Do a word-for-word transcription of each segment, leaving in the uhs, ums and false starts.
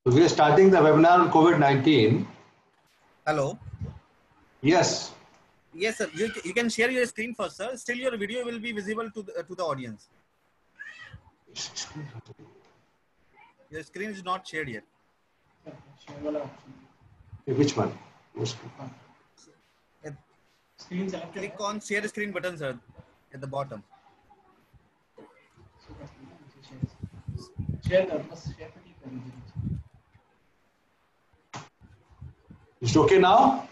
So we are starting the webinar on COVID nineteen. Hello. Yes. Yes, sir. You, you can share your screen first, sir. Still, your video will be visible to the, uh, to the audience. Your screen is not shared yet. Which one? Screen Click on share screen button, sir, at the bottom. Is it okay now?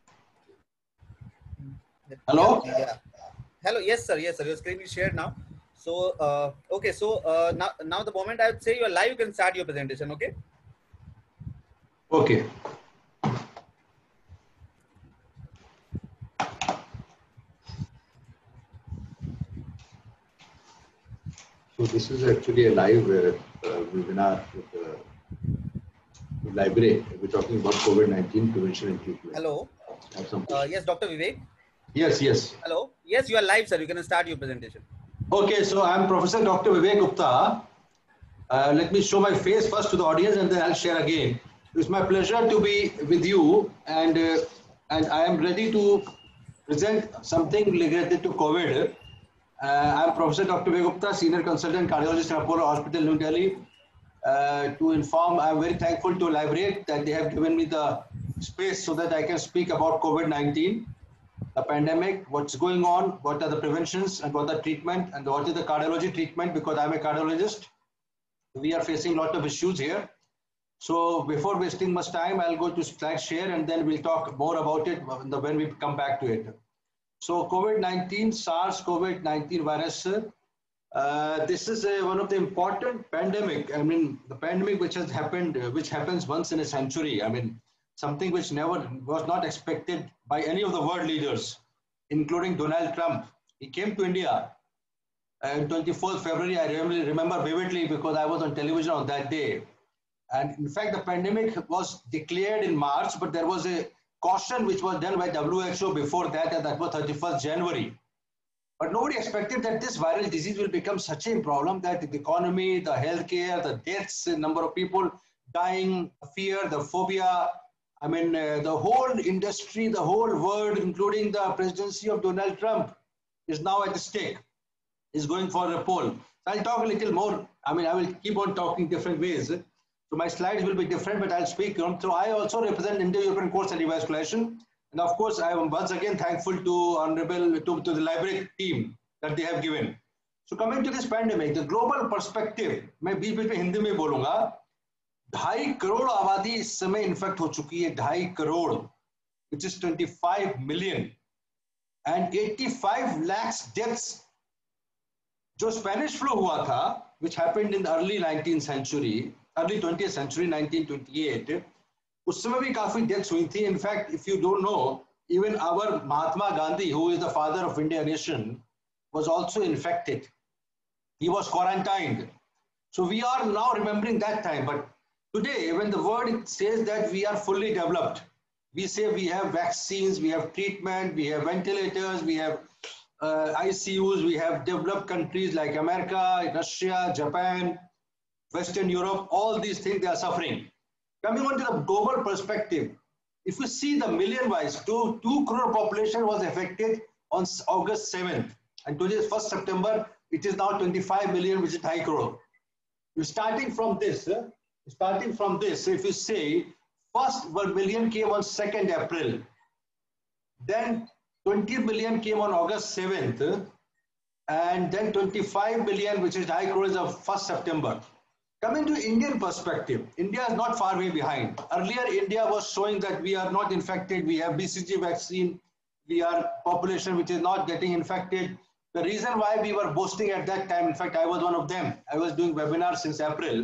Hello? Yeah, yeah. Hello. Yes, sir. Yes, sir. Your screen is shared now. So, uh, okay. So uh, now, now the moment I would say you are live, you can start your presentation. Okay. Okay. So this is actually a live uh, uh, webinar with the uh, library. We're talking about COVID nineteen prevention and treatment. Hello. Have some Uh, yes, Doctor Vivek. Yes, yes. Hello. Yes, you are live, sir. You can start your presentation. Okay, so I'm Professor Doctor Vivek Gupta. Uh, let me show my face first to the audience and then I'll share again. It's my pleasure to be with you, and uh, and I am ready to present something related to COVID. Uh, I'm Professor Doctor Vivek Gupta, Senior Consultant Cardiologist at Apollo Hospital, New Delhi. Uh, to inform, I'm very thankful to Library that they have given me the space so that I can speak about COVID nineteen, the pandemic, what's going on, what are the preventions, and what are the treatment, and what is the cardiology treatment, because I'm a cardiologist. We are facing a lot of issues here. So before wasting much time, I'll go to slide share and then we'll talk more about it when we come back to it. So COVID nineteen, SARS COVID nineteen virus, uh, this is a, one of the important pandemic. I mean, the pandemic which has happened, uh, which happens once in a century. I mean, something which never was not expected by any of the world leaders, including Donald Trump. He came to India on twenty-fourth February, I really remember vividly because I was on television on that day. And in fact, the pandemic was declared in March, but there was a caution which was done by W H O before that, and that was thirty-first January. But nobody expected that this viral disease will become such a problem that the economy, the healthcare, the deaths, the number of people dying, fear, the phobia, I mean, uh, the whole industry, the whole world, including the presidency of Donald Trump, is now at stake. Is going for a poll. So I'll talk a little more. I mean, I will keep on talking different ways. So my slides will be different, but I'll speak. So I also represent Indo-European Course and Revascularization. And of course, I am once again thankful to Honorable, to, to the library team that they have given. So coming to this pandemic, the global perspective, मैं बीच बीच में हिंदी में बोलूँगा, ढाई करोड़ आबादी इस समय infect हो चुकी है, ढाई crore, which is twenty-five million, and eighty-five lakhs deaths. जो स्पेनिश फ्लू हुआ था, which happened in the early nineteenth century, early twentieth century, nineteen twenty-eight, उस समय भी काफी deaths हुई थी. In fact, if you don't know, even our Mahatma Gandhi, who is the father of Indian nation, was also infected. He was quarantined. So we are now remembering that time. But today, when the world says that we are fully developed, we say we have vaccines, we have treatment, we have ventilators, we have Uh, I C Us, we have developed countries like America, Russia, Japan, Western Europe, all these things, they are suffering. Coming on to the global perspective, if you see the million-wise, two, two crore population was affected on August seventh. And today is first September, it is now twenty-five million, which is high crore. You're starting from this, uh, starting from this, if you say, first one million came on second April, then twenty million came on August seventh, and then twenty-five million, which is high crores of first September. Coming to Indian perspective, India is not far way behind. Earlier, India was showing that we are not infected. We have B C G vaccine. We are population which is not getting infected. The reason why we were boasting at that time, in fact, I was one of them. I was doing webinars since April.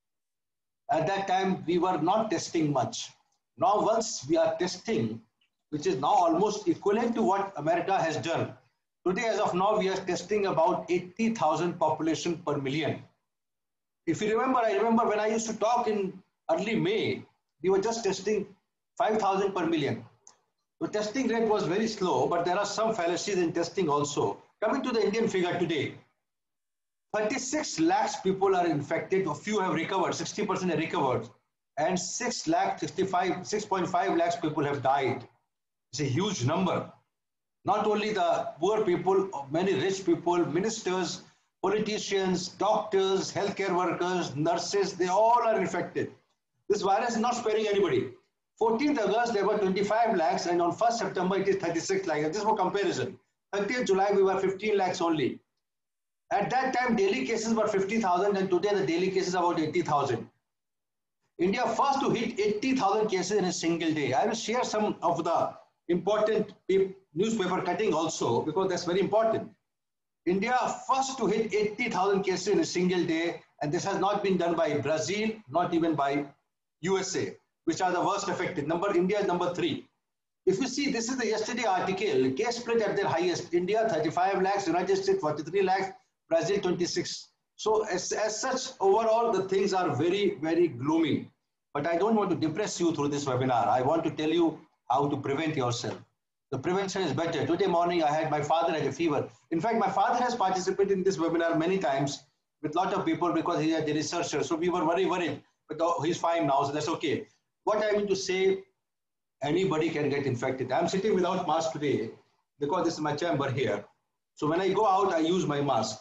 At that time, we were not testing much. Now, once we are testing, which is now almost equivalent to what America has done. Today, as of now, we are testing about eighty thousand population per million. If you remember, I remember when I used to talk in early May, we were just testing five thousand per million. The testing rate was very slow, but there are some fallacies in testing also. Coming to the Indian figure today, thirty-six lakhs people are infected, a few have recovered, sixty percent have recovered. and six lakh sixty-five, six point five lakhs people have died. It's a huge number. Not only the poor people, many rich people, ministers, politicians, doctors, healthcare workers, nurses, they all are infected. This virus is not sparing anybody. fourteenth August, there were twenty-five lakhs, and on first September, it is thirty-six lakhs. Just for comparison, thirtieth July, we were fifteen lakhs only. At that time, daily cases were fifty thousand, and today the daily cases are about eighty thousand. India first to hit eighty thousand cases in a single day. I will share some of the important newspaper cutting also, because that's very important. India first to hit eighty thousand cases in a single day, and this has not been done by Brazil, not even by U S A, which are the worst affected. Number India is number three. If you see, this is the yesterday article, case split at their highest. India thirty-five lakhs, United States forty-three lakhs, Brazil twenty-six. So as, as such, overall, the things are very, very gloomy. But I don't want to depress you through this webinar. I want to tell you how to prevent yourself. The prevention is better. Today morning, I had my father had a fever. In fact, my father has participated in this webinar many times with a lot of people because he is a researcher. So we were very worried, but he's fine now, so that's okay. What I mean to say, anybody can get infected. I'm sitting without mask today because this is my chamber here. So when I go out, I use my mask.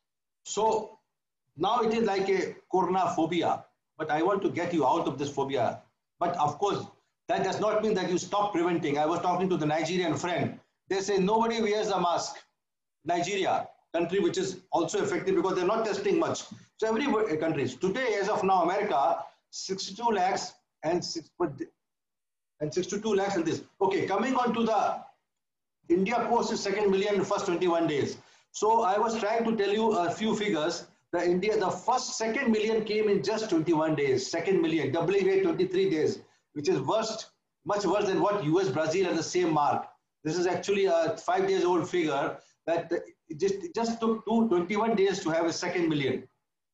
So now it is like a corona phobia, but I want to get you out of this phobia. But of course, that does not mean that you stop preventing. I was talking to the Nigerian friend. They say nobody wears a mask. Nigeria, country which is also affected because they're not testing much. So every countries. Today, as of now, America, sixty-two lakhs and six, and sixty-two lakhs and this. Okay, coming on to the India posted second million in the first twenty-one days. So I was trying to tell you a few figures. The India, the first second million came in just twenty-one days. Second million, doubling rate twenty-three days, which is worst, much worse than what U S, Brazil at the same mark. This is actually a five days old figure that it just, it just took two, twenty-one days to have a second million.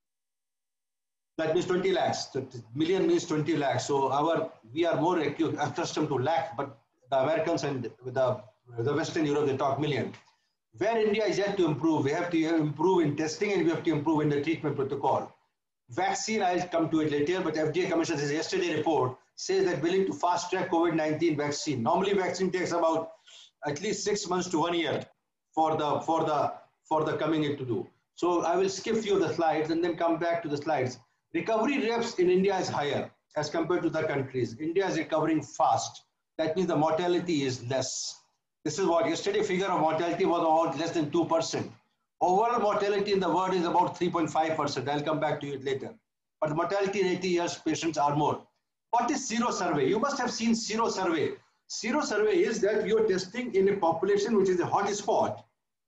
That means twenty lakhs. Million means twenty lakhs. So our we are more accustomed to lakh, but the Americans and the, the Western Europe, they talk million. Where India is yet to improve, we have to improve in testing and we have to improve in the treatment protocol. Vaccine, I'll come to it later, but F D A Commissioner's yesterday report says that willing to fast track COVID nineteen vaccine. Normally vaccine takes about at least six months to one year for the, for the, for the coming in to do. So I will skip few of the slides and then come back to the slides. Recovery rates in India is higher as compared to the countries. India is recovering fast. That means the mortality is less. This is what yesterday figure of mortality was about less than two percent. Overall mortality in the world is about three point five percent. I'll come back to it later. But mortality in eighty years patients are more. What is sero survey? You must have seen sero survey. Sero survey is that you're testing in a population which is a hot spot.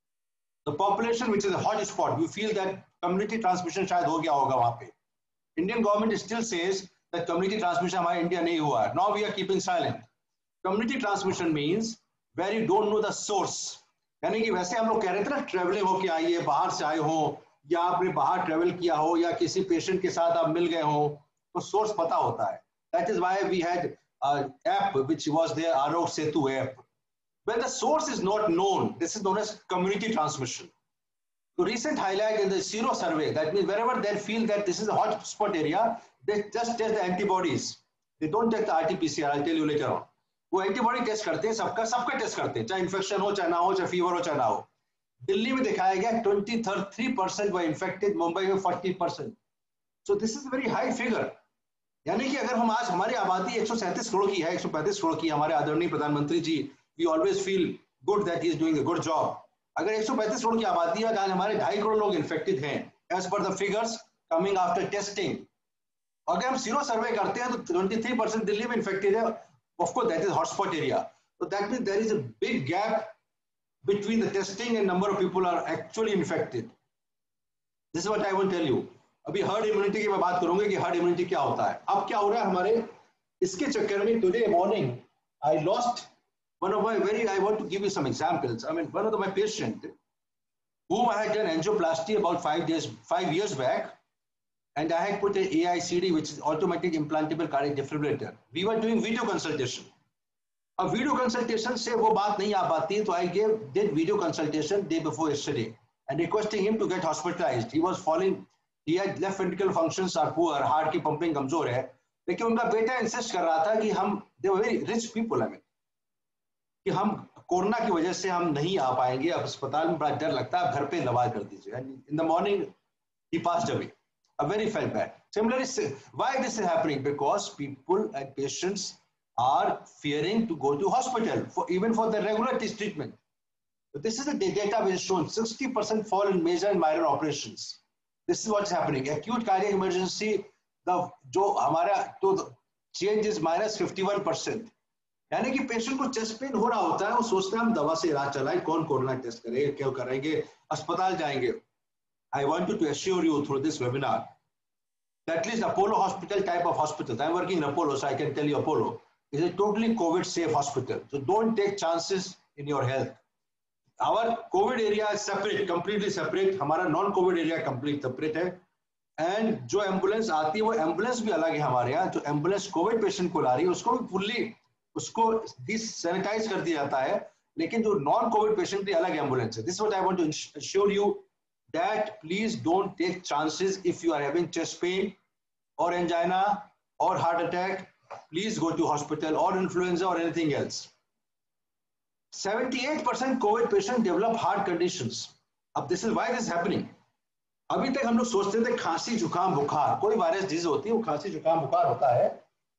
The population which is a hot spot, you feel that community transmission shayad ho gaya hoga wahan pe. Indian government still says that community transmission hamare India nahi hua hai. Now we are keeping silent. Community transmission means where you don't know the source. यानी कि वैसे हम लोग कह रहे थे ना travelling हो के आइए, बाहर से आए हो या आपने बाहर ट्रेवल किया हो या किसी पेशेंट के साथ आप मिल गए हो तो सोर्स पता होता है. That is why we had an app which was there, Arog Setu app. When the source is not known, this is known as community transmission. So recent highlight in the sero survey, that means wherever they feel that this is a hot spot area, they just test the antibodies. They don't test the R T P C R, I'll tell you later on. वो antibody test करते हैं, सबका सबका test करते हैं, चाहे infection हो चाहे ना हो, चाहे फीवर हो चाहे ना हो. दिल्ली में दिखाया गया twenty-three percent वर इन्फेक्टेड, मुंबई में forty percent. So this is very high figure. यानी कि अगर हम आज हमारी आबादी एक सौ सैंतीस करोड़ की है, एक सौ पैंतीस करोड़ की, हमारे आदरणीय प्रधानमंत्री जी, we always feel good that he is doing a good job. अगर एक सौ पैंतीस करोड़ की आबादी है, आज हमारे ढाई करोड़ लोग इन्फेक्टेड हैं as per the figures coming after testing. अगर हम सीरो सर्वे करते हैं तो twenty-three percent दिल्ली में इन्फेक्टेड है. Of course, that is hotspot area. So that means there is a big gap between the testing and number of people are actually infected. This is what I want to tell you. अभी herd immunity की मैं बात करूँगा कि herd immunity क्या होता है. अब क्या हो रहा है हमारे इसके चक्कर में today morning I lost one of my very, I want to give you some examples. I mean, one of the, my patient whom I had done angioplasty about five days, five years back, and I had put an A I C D, which is automatic implantable cardiac defibrillator. We were doing video consultation. A video consultation से वो बात नहीं आ पाती, तो I gave did video consultation day before yesterday and requesting him to get hospitalized. He was falling. He had left ventricular functions are poor, heart की pumping कमजोर है. लेकिन उनका बेटा इंसिस्ट कर रहा था कि हम, they were very rich people, I mean, कि हम कोरोना की वजह से हम नहीं आ पाएंगे, अब अस्पताल में बड़ा डर लगता है, आप घर पे दवा कर दीजिए। In the morning he passed away. I very felt bad. Similarly, why this is happening? Because people and patients are fearing to go to hospital for even for the regular treatment. But this is the data which is shown: sixty percent fall in major and minor operations. This is what's happening. Acute cardiac emergency, the जो हमारा तो change is minus fifty-one percent. यानी कि patient को chest pain हो रहा होता है, वो सोचते हैं हम दवा से इलाज चलाएं, कौन कोरोना टेस्ट करेंगे, क्या करेंगे, अस्पताल जाएंगे. I want to assure you through this webinar that at least Apollo Hospital type of hospitals, I'm working in Apollo, so I can tell you Apollo is a totally COVID safe hospital. So don't take chances in your health. Our COVID area is separate, completely separate. हमारा non-COVID area complete separate है. And जो ambulance आती है वो ambulance भी अलग है हमारे यहाँ. जो एम्बुलेंस कोविड पेशेंट को ला रही है उसको भी फुल्ली उसको डिसैनिटाइज कर दिया जाता है, लेकिन जो नॉन कोविड पेशेंट की अलग एम्बुलेंस है. This what I want to assure you that please don't take chances. If you are having chest pain or angina or heart attack, please go to hospital, or influenza or anything else. seventy-eight percent COVID patients develop heart conditions. अब this is why this is happening. अभी तक हम लोग सोचते थे खांसी जुकाम बुखार, कोई वायरस डिजीज होती है वो खांसी जुकाम बुखार होता है,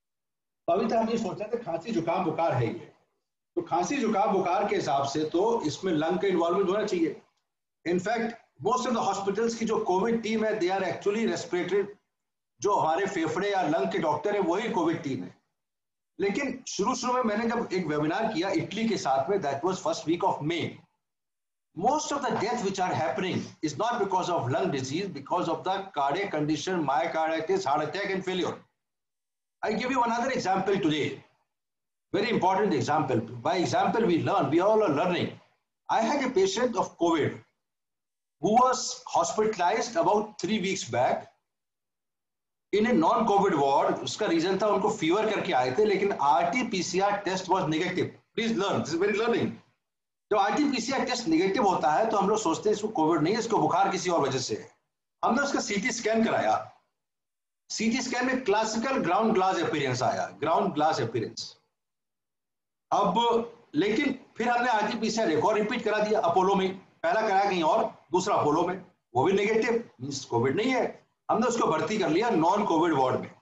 तो अभी तक हम ये सोचते थे खांसी जुकाम बुखार है ये. तो खांसी जुकाम बुखार के हिसाब से तो इसमें लंग का इन्वॉल्वमेंट होना चाहिए. In fact most of the hospitals की जो कोविड टीम है, दे आर एक्चुअली रेस्पिरेटरी, जो हमारे फेफड़े या लंग के डॉक्टर है वही कोविड टीम है. लेकिन शुरू शुरू में मैंने जब एक वेबिनार किया इटली के साथ में, that was first week of May, most of the death which are happening is not because of lung disease, because of the cardiac condition, myocarditis, heart attack and failure. I give you another example today, very important example. By example we learn, we all are learning. I had a patient of COVID who was hospitalized about three weeks back in a non-COVID ward. उसका reason था उनको fever करके आए थे, लेकिन R T P C R test was negative. Please learn, this is very learning. जब R T P C R test negative होता है तो हम लोग सोचते हैं इसको कोविड नहीं है, इसको बुखार किसी और वजह से है. हमने उसका सीटी स्कैन कराया, सीटी स्कैन में क्लासिकल ग्राउंड ग्लास अपीयरेंस आया, ग्राउंड ग्लास अपीयरेंस. अब लेकिन फिर हमने R T P C R एक और रिपीट करा दिया अपोलो में, पहला कराया कहीं और, दूसरा अपोलो में, वो भी नेगेटिव, मींस कोविड नहीं है. हमने उसको भर्ती कर लिया नॉन कोविड वार्ड में.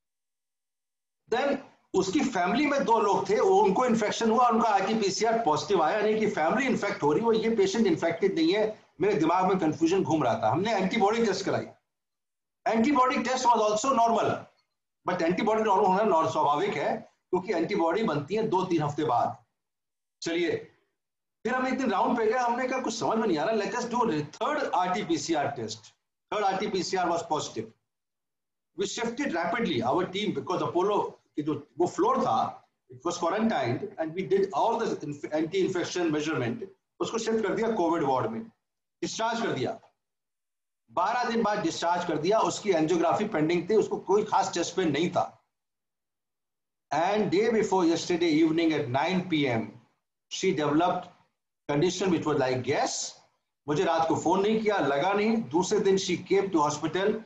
देन उसकी फैमिली में दो लोग थे, उनको इन्फेक्शन हुआ, उनका R T P C R positive आया, यानी कि फैमिली इन्फेक्ट हो रही है, ये पेशेंट इन्फेक्टेड नहीं है. मेरे दिमाग में कंफ्यूजन घूम रहा था. हमने एंटीबॉडी टेस्ट कराई, antibody test was also normal, but antibody normal होना नॉन स्वाभाविक है क्योंकि एंटीबॉडी बनती है दो तीन हफ्ते बाद. चलिए फिर हम एक दिन राउंड पे गए, हमने कहा कुछ समझ में नहीं आ रहा, let us do third R T P C R test. Third R T P C R was positive. We shifted rapidly our team because Apollo कि जो वो फ्लोर था, it was quarantined and we did all the anti infection measurement. उसको shift कर दिया Covid ward में, discharge कर दिया. बारह दिन बाद डिस्चार्ज कर दिया. उसकी एंजियोग्राफी पेंडिंग थी, उसको कोई खास चेस्ट पेन नहीं था. And day before yesterday evening at nine P M she developed condition which was like gas. मुझे रात को फोन नहीं किया, लगा नहीं. दूसरे दिन she came to hospital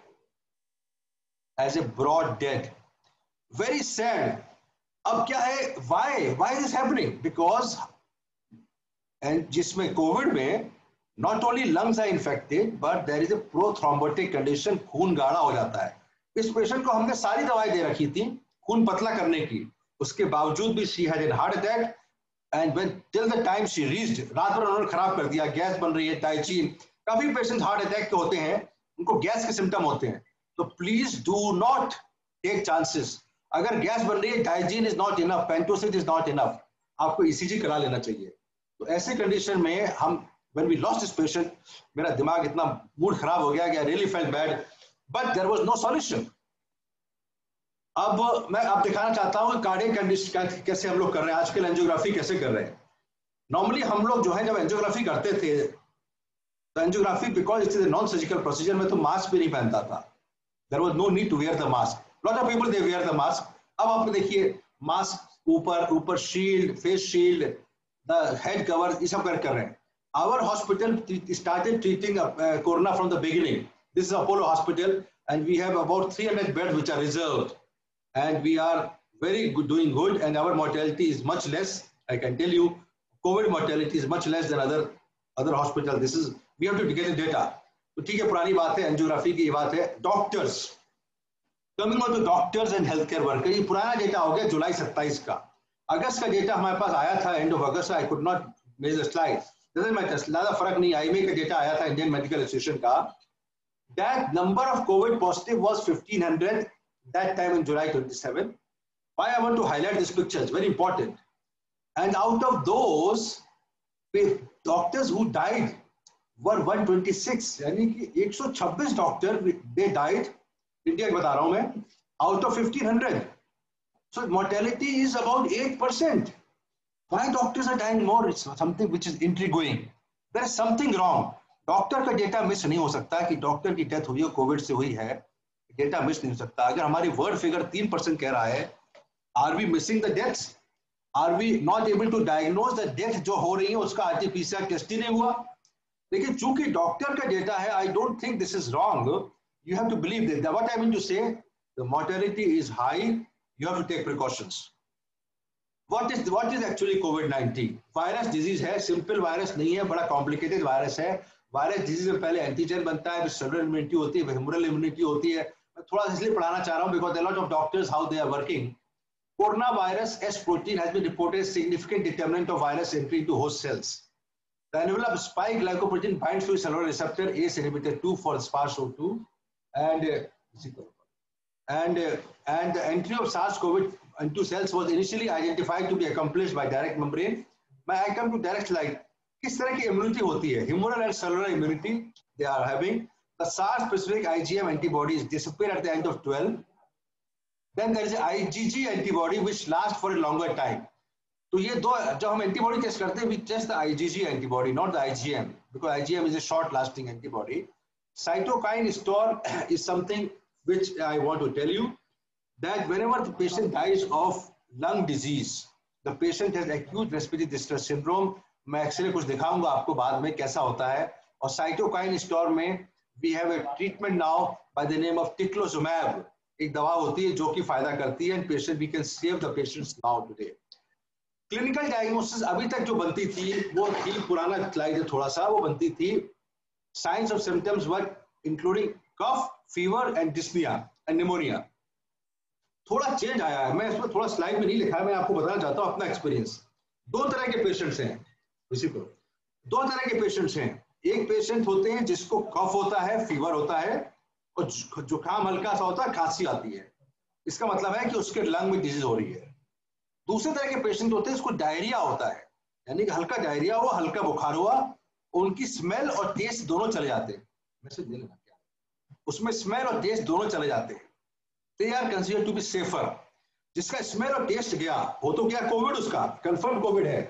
as a brought dead. Very sad. अब क्या है, why why is this happening? Because and जिसमें कोविड में not only lungs are infected but there is a prothrombotic condition, खून गाढ़ा हो जाता है. इस पेशेंट को हमने सारी दवाई दे रखी थी खून पतला करने की, उसके बावजूद भी she had a heart attack and when till the time she reached, रात भर उन्होंने खराब कर दिया. गैस बन रही है, टाइचिन. काफी पेशेंट हार्ट अटैक के होते हैं, उनको गैस के सिम्टम होते हैं. तो please do not take chances. अगर गैस बन रही है, Digene is not enough, Pantocid is not enough, आपको ईसीजी करा लेना चाहिए. तो ऐसे कंडीशन में हम when we lost this patient, मेरा दिमाग इतना मूड खराब हो गया कि I really felt bad, but there was no solution. अब मैं आप दिखाना चाहता हूं कि कार्डियक कंडीशन कैसे हम लोग कर रहे हैं, आजकल एंजियोग्राफी कैसे कर रहे हैं. नॉर्मली हम लोग जो है जब एंजियोग्राफी करते थे तो angiography because it is a non surgical procedure में तो मास्क भी नहीं पहनता था. There was no need to wear the mask. Lot of people they wear the mask. अब आप देखिए मास्क ऊपर ऊपर shield, face shield, the head cover, ये सब कर कर रहे हैं. Our hospital started treating uh, corona from the beginning. This is Apollo Hospital and we have about three hundred beds which are reserved. and we are very good, doing good, and our mortality is much less. I can tell you, COVID mortality is much less than other other hospitals. This is, we have to get the data. तो ठीक है, पुरानी बात है, angiography की बात है. Doctors, coming on to doctors and health care worker, ये पुराना डेटा हो गया जुलाई सत्ताईस का. अगस्त का डेटा हमारे पास आया था end of August. I could not make the slide, doesn't matter, ज्यादा फर्क नहीं. आईएमए का डेटा आया था, इंडियन मेडिकल एसोसिएशन का. That number of COVID positive was fifteen hundred that time in July twenty-seventh. Why I want to highlight this picture, it's very important. And out of those, doctors who died were one hundred twenty-six, यानी कि one hundred twenty-six doctor they died, India बता रहा हूं मैं, out of fifteen hundred. So mortality is about eight percent. Why doctors are dying more? It's something which is intriguing. There is something wrong. Doctor का data miss नहीं हो सकता कि doctor की डेथ हुई है कोविड से हुई है, डेटा मिस नहीं हो सकता. अगर हमारी वर्ड फिगर तीन परसेंट कह रहा है, are we missing the deaths? Are we not able to diagnose the death जो हो रही है उसका आरटीपीसीआर टेस्ट ही नहीं हुआ? लेकिन चूंकि डॉक्टर का डेटा है, I don't think this is wrong. You have to believe that. What I mean to say, the mortality is high, you have to take precautions. What is what is actually COVID nineteen? Virus disease है, simple virus नहीं है, बड़ा complicated virus है. Virus disease में पहले antigen बनता है, फिर सेलुलर इम्यूनिटी होती है, फिर ह्यूमरल इम्यूनिटी होती है. थोड़ा इसलिए पढ़ाना चाह रहा हूं because a lot of doctors how they are working. Coronavirus S protein has been reported as significant determinant of virus entry into host cells. The envelope spike glycoprotein binds to cellular receptor A C E inhibitor two for SARS C o V two, and uh, and uh, and the entry of SARS-CoV into cells was initially identified to be accomplished by direct membrane. May I come to direct slide? किस तरह की immunity होती है? Humoral and cellular immunity they are having. The SARS-specific IgM antibodies disappear at the end of twelve. Then there is a IgG antibody which lasts for a longer time. तो ये दो, जब हम antibody test करते हैं, we test the IgG antibody, not the IgM, because IgM is a short-lasting antibody. Cytokine storm is something which I want to tell you that whenever the patient dies of lung disease, the patient has acute respiratory distress syndrome. मैं x-ray कुछ दिखाऊंगा आपको बाद में कैसा होता है. और cytokine storm में we have a treatment now by the name of ticlozumab. एक दवा होती है जो कि फायदा करती है, and patient we can save the patients now today. Clinical diagnosis अभी तक जो बनती थी वो थी, पुराना स्लाइड है थोड़ा सा, वो बनती थी signs of symptoms were including cough, fever and dyspnea and pneumonia. थोड़ा चेंज आया है, मैं इसमें थोड़ा स्लाइड में नहीं लिखा है, मैं आपको बताना चाहता हूँ अपना एक्सपीरियंस. दो तरह के पेशेंट्स हैं, इसी को दो तरह के पेशेंट्स हैं. एक पेशेंट होते हैं जिसको कफ होता है, फीवर होता है, और जुकाम हल्का सा होता है, खांसी आती है. इसका मतलब है कि उसके लंग में डिजीज हो रही है. दूसरे तरह के पेशेंट होते हैं जिसको डायरिया होता है, यानी कि हल्का डायरिया हुआ, हल्का बुखार हुआ, उनकी स्मेल और टेस्ट दोनों चले जाते हैं. मैसेज दे लेना क्या, उसमें स्मेल और टेस्ट दोनों चले जाते हैं. They are considered to be safer. जिसका स्मेल और टेस्ट गया, हो तो क्या कोविड, उसका कंफर्म कोविड है,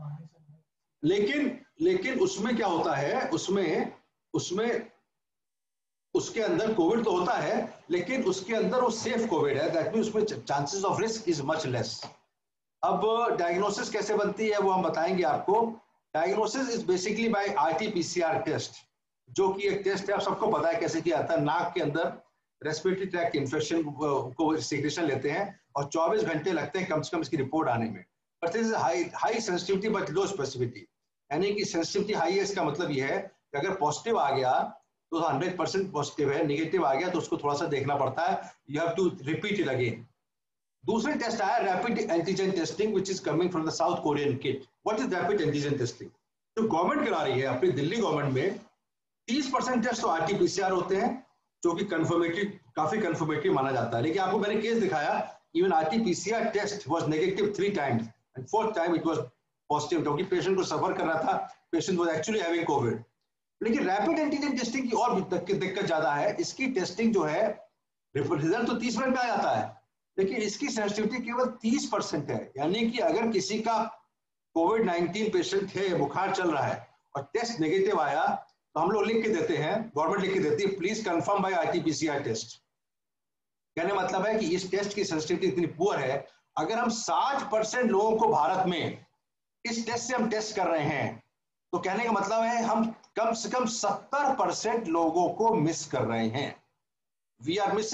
लेकिन लेकिन उसमें क्या होता है, उसमें उसमें उसके अंदर कोविड तो होता है, लेकिन उसके अंदर वो सेफ कोविड है. दैट मींस उसमें chances of risk is much less. अब डायग्नोसिस कैसे बनती है वो हम बताएंगे आपको. Diagnosis is basically by RTPCR test, जो कि एक टेस्ट है, आप सबको पता है कैसे किया जाता है. नाक के अंदर रेस्पिरेटरी ट्रैक्ट इन्फेक्शन को सीक्रेशन लेते हैं और चौबीस घंटे लगते हैं कम से कम इसकी रिपोर्ट आने में. But this is high high sensitivity but low specificity, यानी कि सेंसिटिविटी हाई है, इसका मतलब ये है कि अगर पॉजिटिव आ गया तो हंड्रेड परसेंट पॉजिटिव है, नेगेटिव आ गया तो उसको थोड़ा सा देखना पड़ता है. You have to repeat it again. दूसरे टेस्ट आया rapid antigen testing which is coming from the South Korean kit. What is rapid antigen testing? जो गवर्नमेंट करा रही है अपनी दिल्ली गवर्नमेंट में, तीस परसेंट टेस्ट तो आरटीपीसीआर होते हैं जो कि कंफर्मेटरी, काफी कंफर्मेटरी माना जाता है. लेकिन आपको मैंने केस दिखाया, even RTPCR test was negative three times and fourth time it was positive, क्योंकि पेशेंट को सफर कर रहा था, patient was actually having COVID. लेकिन रैपिड एंटीजन टेस्टिंग की और दिक्कत ज्यादा है. इसकी टेस्टिंग जो है, रिजल्ट तो तीस मिनट में आ जाता है, लेकिन इसकी सेंसिटिविटी केवल तीस परसेंट है. यानी कि अगर किसी का कोविड नाइनटीन पेशेंट है, बुखार चल रहा है और टेस्ट नेगेटिव आया, तो हम लोग लिख के देते हैं, गवर्नमेंट लिख के देती है, please confirm by RTPCR test. कहने मतलब है कि इस टेस्ट की सेंसिटिविटी इतनी पुअर है, अगर हम साठ परसेंट लोगों को भारत में इस टेस्ट से हम टेस्ट कर रहे हैं, तो कहने का मतलब है हम कम से कम सत्तर परसेंट लोगों को मिस कर रहे हैं. We are missing.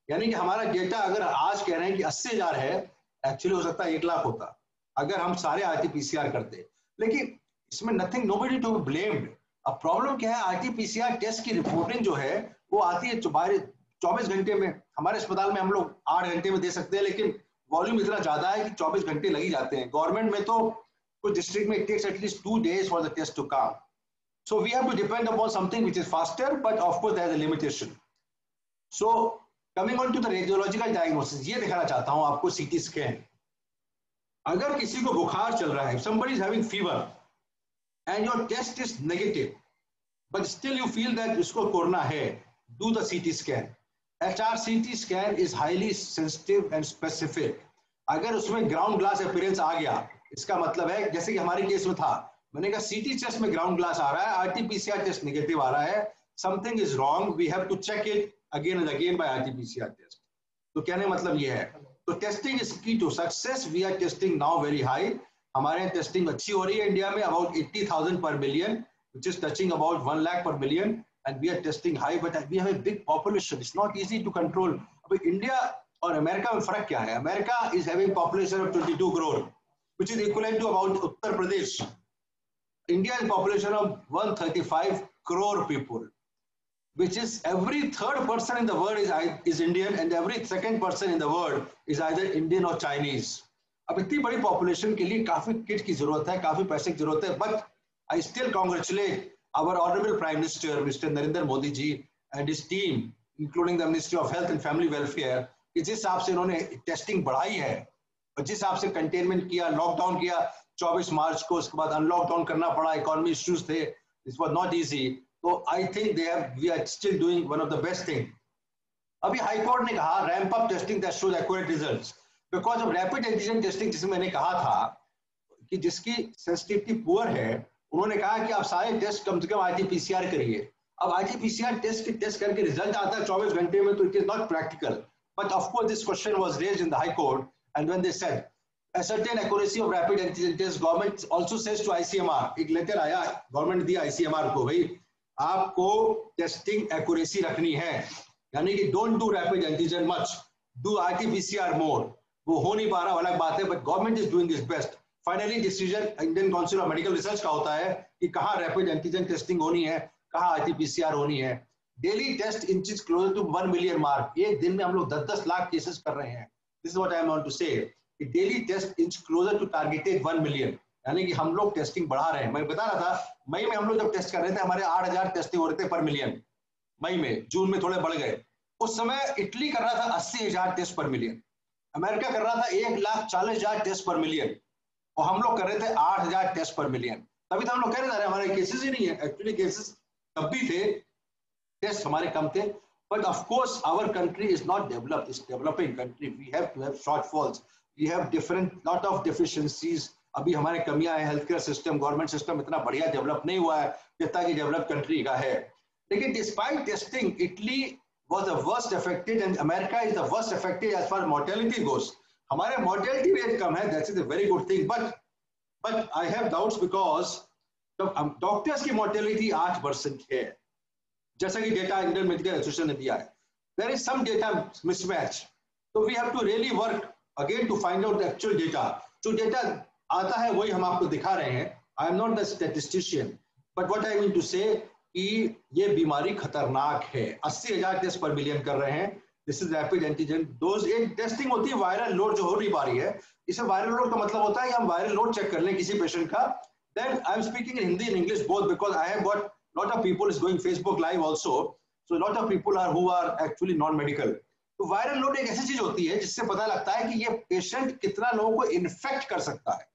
यानी कि हमारा डेटा अगर आज कह रहे हैं कि अस्सी हजार है, एक्चुअली हो सकता है एक लाख होता अगर हम सारे आरटीपीसीआर करते। लेकिन इसमें nothing, nobody to be blamed. अब प्रॉब्लम क्या है, आरटीपीसीआर टेस्ट की रिपोर्टिंग जो है वो आती है चौबीस घंटे में। हमारे अस्पताल में हम लोग आठ घंटे में दे सकते हैं, लेकिन वॉल्यूम इतना ज्यादा है कि चौबीस घंटे लग ही जाते हैं। गवर्नमेंट में तो कुछ डिस्ट्रिक्ट में it takes at least two days for the test to come. So we have to depend upon something which is faster, but of course there is a limitation. So coming on to the radiological diagnosis, ये दिखाना चाहता हूँ आपको CT scan. अगर किसी को बुखार चल रहा है, if somebody is having fever and your test is negative, but still you feel that इसको कोरोना है, do the C T scan. H R C T scan is highly sensitive and specific. अगर उसमें ground glass appearance आ गया, इसका मतलब है जैसे कि हमारे केस में था, मैंने कहा सीटी टेस्ट में ग्राउंड ग्लास आ रहा है, आरटीपीसीआर टेस्ट नेगेटिव आ रहा है, something is wrong, we have to check it again and again by RTPCR test. तो कहने मतलब ये है, तो testing is key to success. We are testing now very high, हमारे यहाँ टेस्टिंग अच्छी हो रही है इंडिया में, अबाउट अस्सी हज़ार per million, which is touching about one lakh per million, and we are testing high, but we have a big population, it's not easy to control. अब इंडिया और अमेरिका में फर्क क्या है, America is having population of twenty two crore, which is equivalent to about Uttar Pradesh. India has a population of one hundred thirty-five crore people, which is every third person in the world is, is Indian, and every second person in the world is either Indian or Chinese. अब इतनी बड़ी population के लिए काफी kit की जरूरत है, काफी पैसे की जरूरत है, but I still congratulate our honorable Prime Minister, Mister Narendra Modi ji, and his team, including the Ministry of Health and Family Welfare, कि जिस हिसाब से इन्होंने टेस्टिंग बढ़ाई है और जिस हिसाब से कंटेनमेंट किया, लॉकडाउन किया चौबीस मार्च को, उसके बाद अनलॉकडाउन करना पड़ा, इकोनॉमी इश्यूज थे, दिस वाज नॉट इजी। तो I think they have, we are still doing one of the best thing. अभी हाई कोर्ट ने कहा ramp up testing that shows accurate results because of rapid antigen testing, जिसमें मैंने कहा था कि जिसकी सेंसिटिविटी पुअर है, उन्होंने कहा कि आप सारे टेस्ट कम से कम आरटीपीसीआर करिए। अब आरटीपीसीआर टेस्ट की टेस्ट करके रिजल्ट आता है चौबीस घंटे में, तो it is not practical, but of course this question was raised in the high court, and when they said a certain accuracy of rapid antigen test, government also says to I C M R, एक letter आया government ने दिया I C M R को, भाई आपको testing accuracy रखनी है, यानी कि don't do rapid antigen much, do RTPCR more. वो हो नहीं पा रहा, अलग बात है, but government is doing its best. Finally decision Indian council of medical Research का होता है कि कहाँ रैपिड एंटीजन टेस्टिंग होनी है, कहाँ आरटीपीसीआर होनी है। Daily test inches closer to one million mark, एक दिन में हम लोग दस दस लाख केसेस कर रहे हैं। This is what I am want to say, daily test inch closer to targeted one million, यानी कि हम लोग टेस्टिंग बढ़ा रहे हैं। मैं बता रहा था मई में हम लोग जब टेस्ट कर रहे थे, हमारे आठ हजार टेस्टिंग हो रहे थे पर मिलियन मई में, जून में थोड़े बढ़ गए। उस समय इटली कर रहा था अस्सी हजार टेस्ट पर मिलियन, अमेरिका कर रहा था एक लाख चालीस हजार टेस्ट पर मिलियन, और हम लोग कर रहे थे आठ हजार टेस्ट पर मिलियन। तभी तो हम लोग कह रहे थे हमारे केसेस ही नहीं है, एक्चुअली केसेस तब भी थे, टेस्ट हमारे कम थे, but of course our country is not developed, is developing country, we have to have shortfalls, we have different lot of deficiencies. अभी हमारे कमियां हैं, health care system, government system इतना बढ़िया डेवलप नहीं हुआ है जितना कि डेवलप कंट्री का है। लेकिन despite testing, Italy was the worst affected and America is the worst affected as far as mortality goes. हमारे mortality rate कम है, that is a very good thing, but but I have doubts because doctors की mortality आठ percent है, जैसा कि data Indian Medical association ने दिया है। There is some data mismatch, so we have to really work again to find out the actual data. जो data आता है वही हम आपको दिखा रहे हैं। I am not the statistician, but what I mean to say कि ये बीमारी खतरनाक है। अस्सी हजार टेस्ट पर मिलियन कर रहे हैं, this is rapid antigen dose. एक टेस्टिंग होती है वायरल लोड जो हो नहीं पा रही है, इसे वायरल लोड का मतलब होता है कि हम वायरल लोड चेक कर लें किसी पेशेंट का। Then I am speaking in Hindi and English both because I have got lot of people is going Facebook live also, so lot of people are who are actually non medical. तो viral load एक ऐसी चीज होती है जिससे पता लगता है कि ये पेशेंट कितना लोगों को इन्फेक्ट कर सकता है।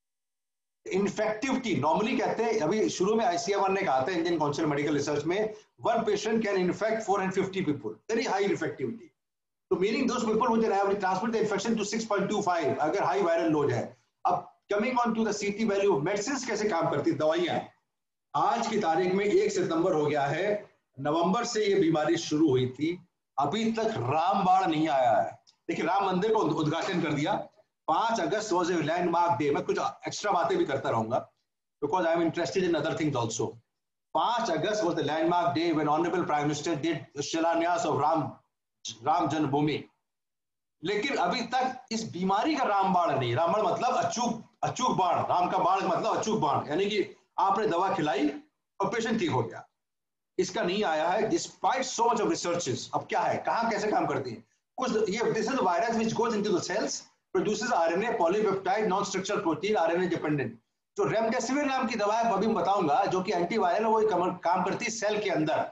इन्फेक्टिविटी नॉर्मली कहते हैं, अभी शुरू में आईसीएमआर ने कहा था इंडियन काउंसिल मेडिकल रिसर्च में, one patient can infect four hundred fifty people, very high infectivity. तो meaning those people who can have transmit the infection to six point two five अगर हाई वायरल लोड है। अब coming on to the CT value, medicine कैसे काम करती है, दवाइयां। आज की तारीख में एक सितंबर हो गया है, नवंबर से ये बीमारी शुरू हुई थी, अभी तक रामबाण नहीं आया है। देखिए राम मंदिर को उद्घाटन कर दिया, पांच अगस्त वाज ए लैंडमार्क डे। मैं कुछ एक्स्ट्रा बातें भी करता रहूंगा because I am interested in other things also. पांच अगस्त was the landmark day when honourable prime minister did the शिलान्यास ऑफ राम राम जन्मभूमि। लेकिन अभी तक इस बीमारी का रामबाण नहीं, रामबाण मतलब अचूक अचूक बाण, राम का बाण मतलब अचूक बाण, यानी कि आपने दवा खिलाई और पेशेंट ठीक हो गया, इसका नहीं आया है despite so much of researches. अब क्या है, कहां कैसे काम करती है कुछ ये, this is the virus which goes into the cells, produces RNA polypeptide non structural protein RNA dependent. जो रेमडेसिविर नाम की दवा है अभी मैं बताऊंगा, जो कि एंटीवायरल, वो काम करती है सेल के अंदर।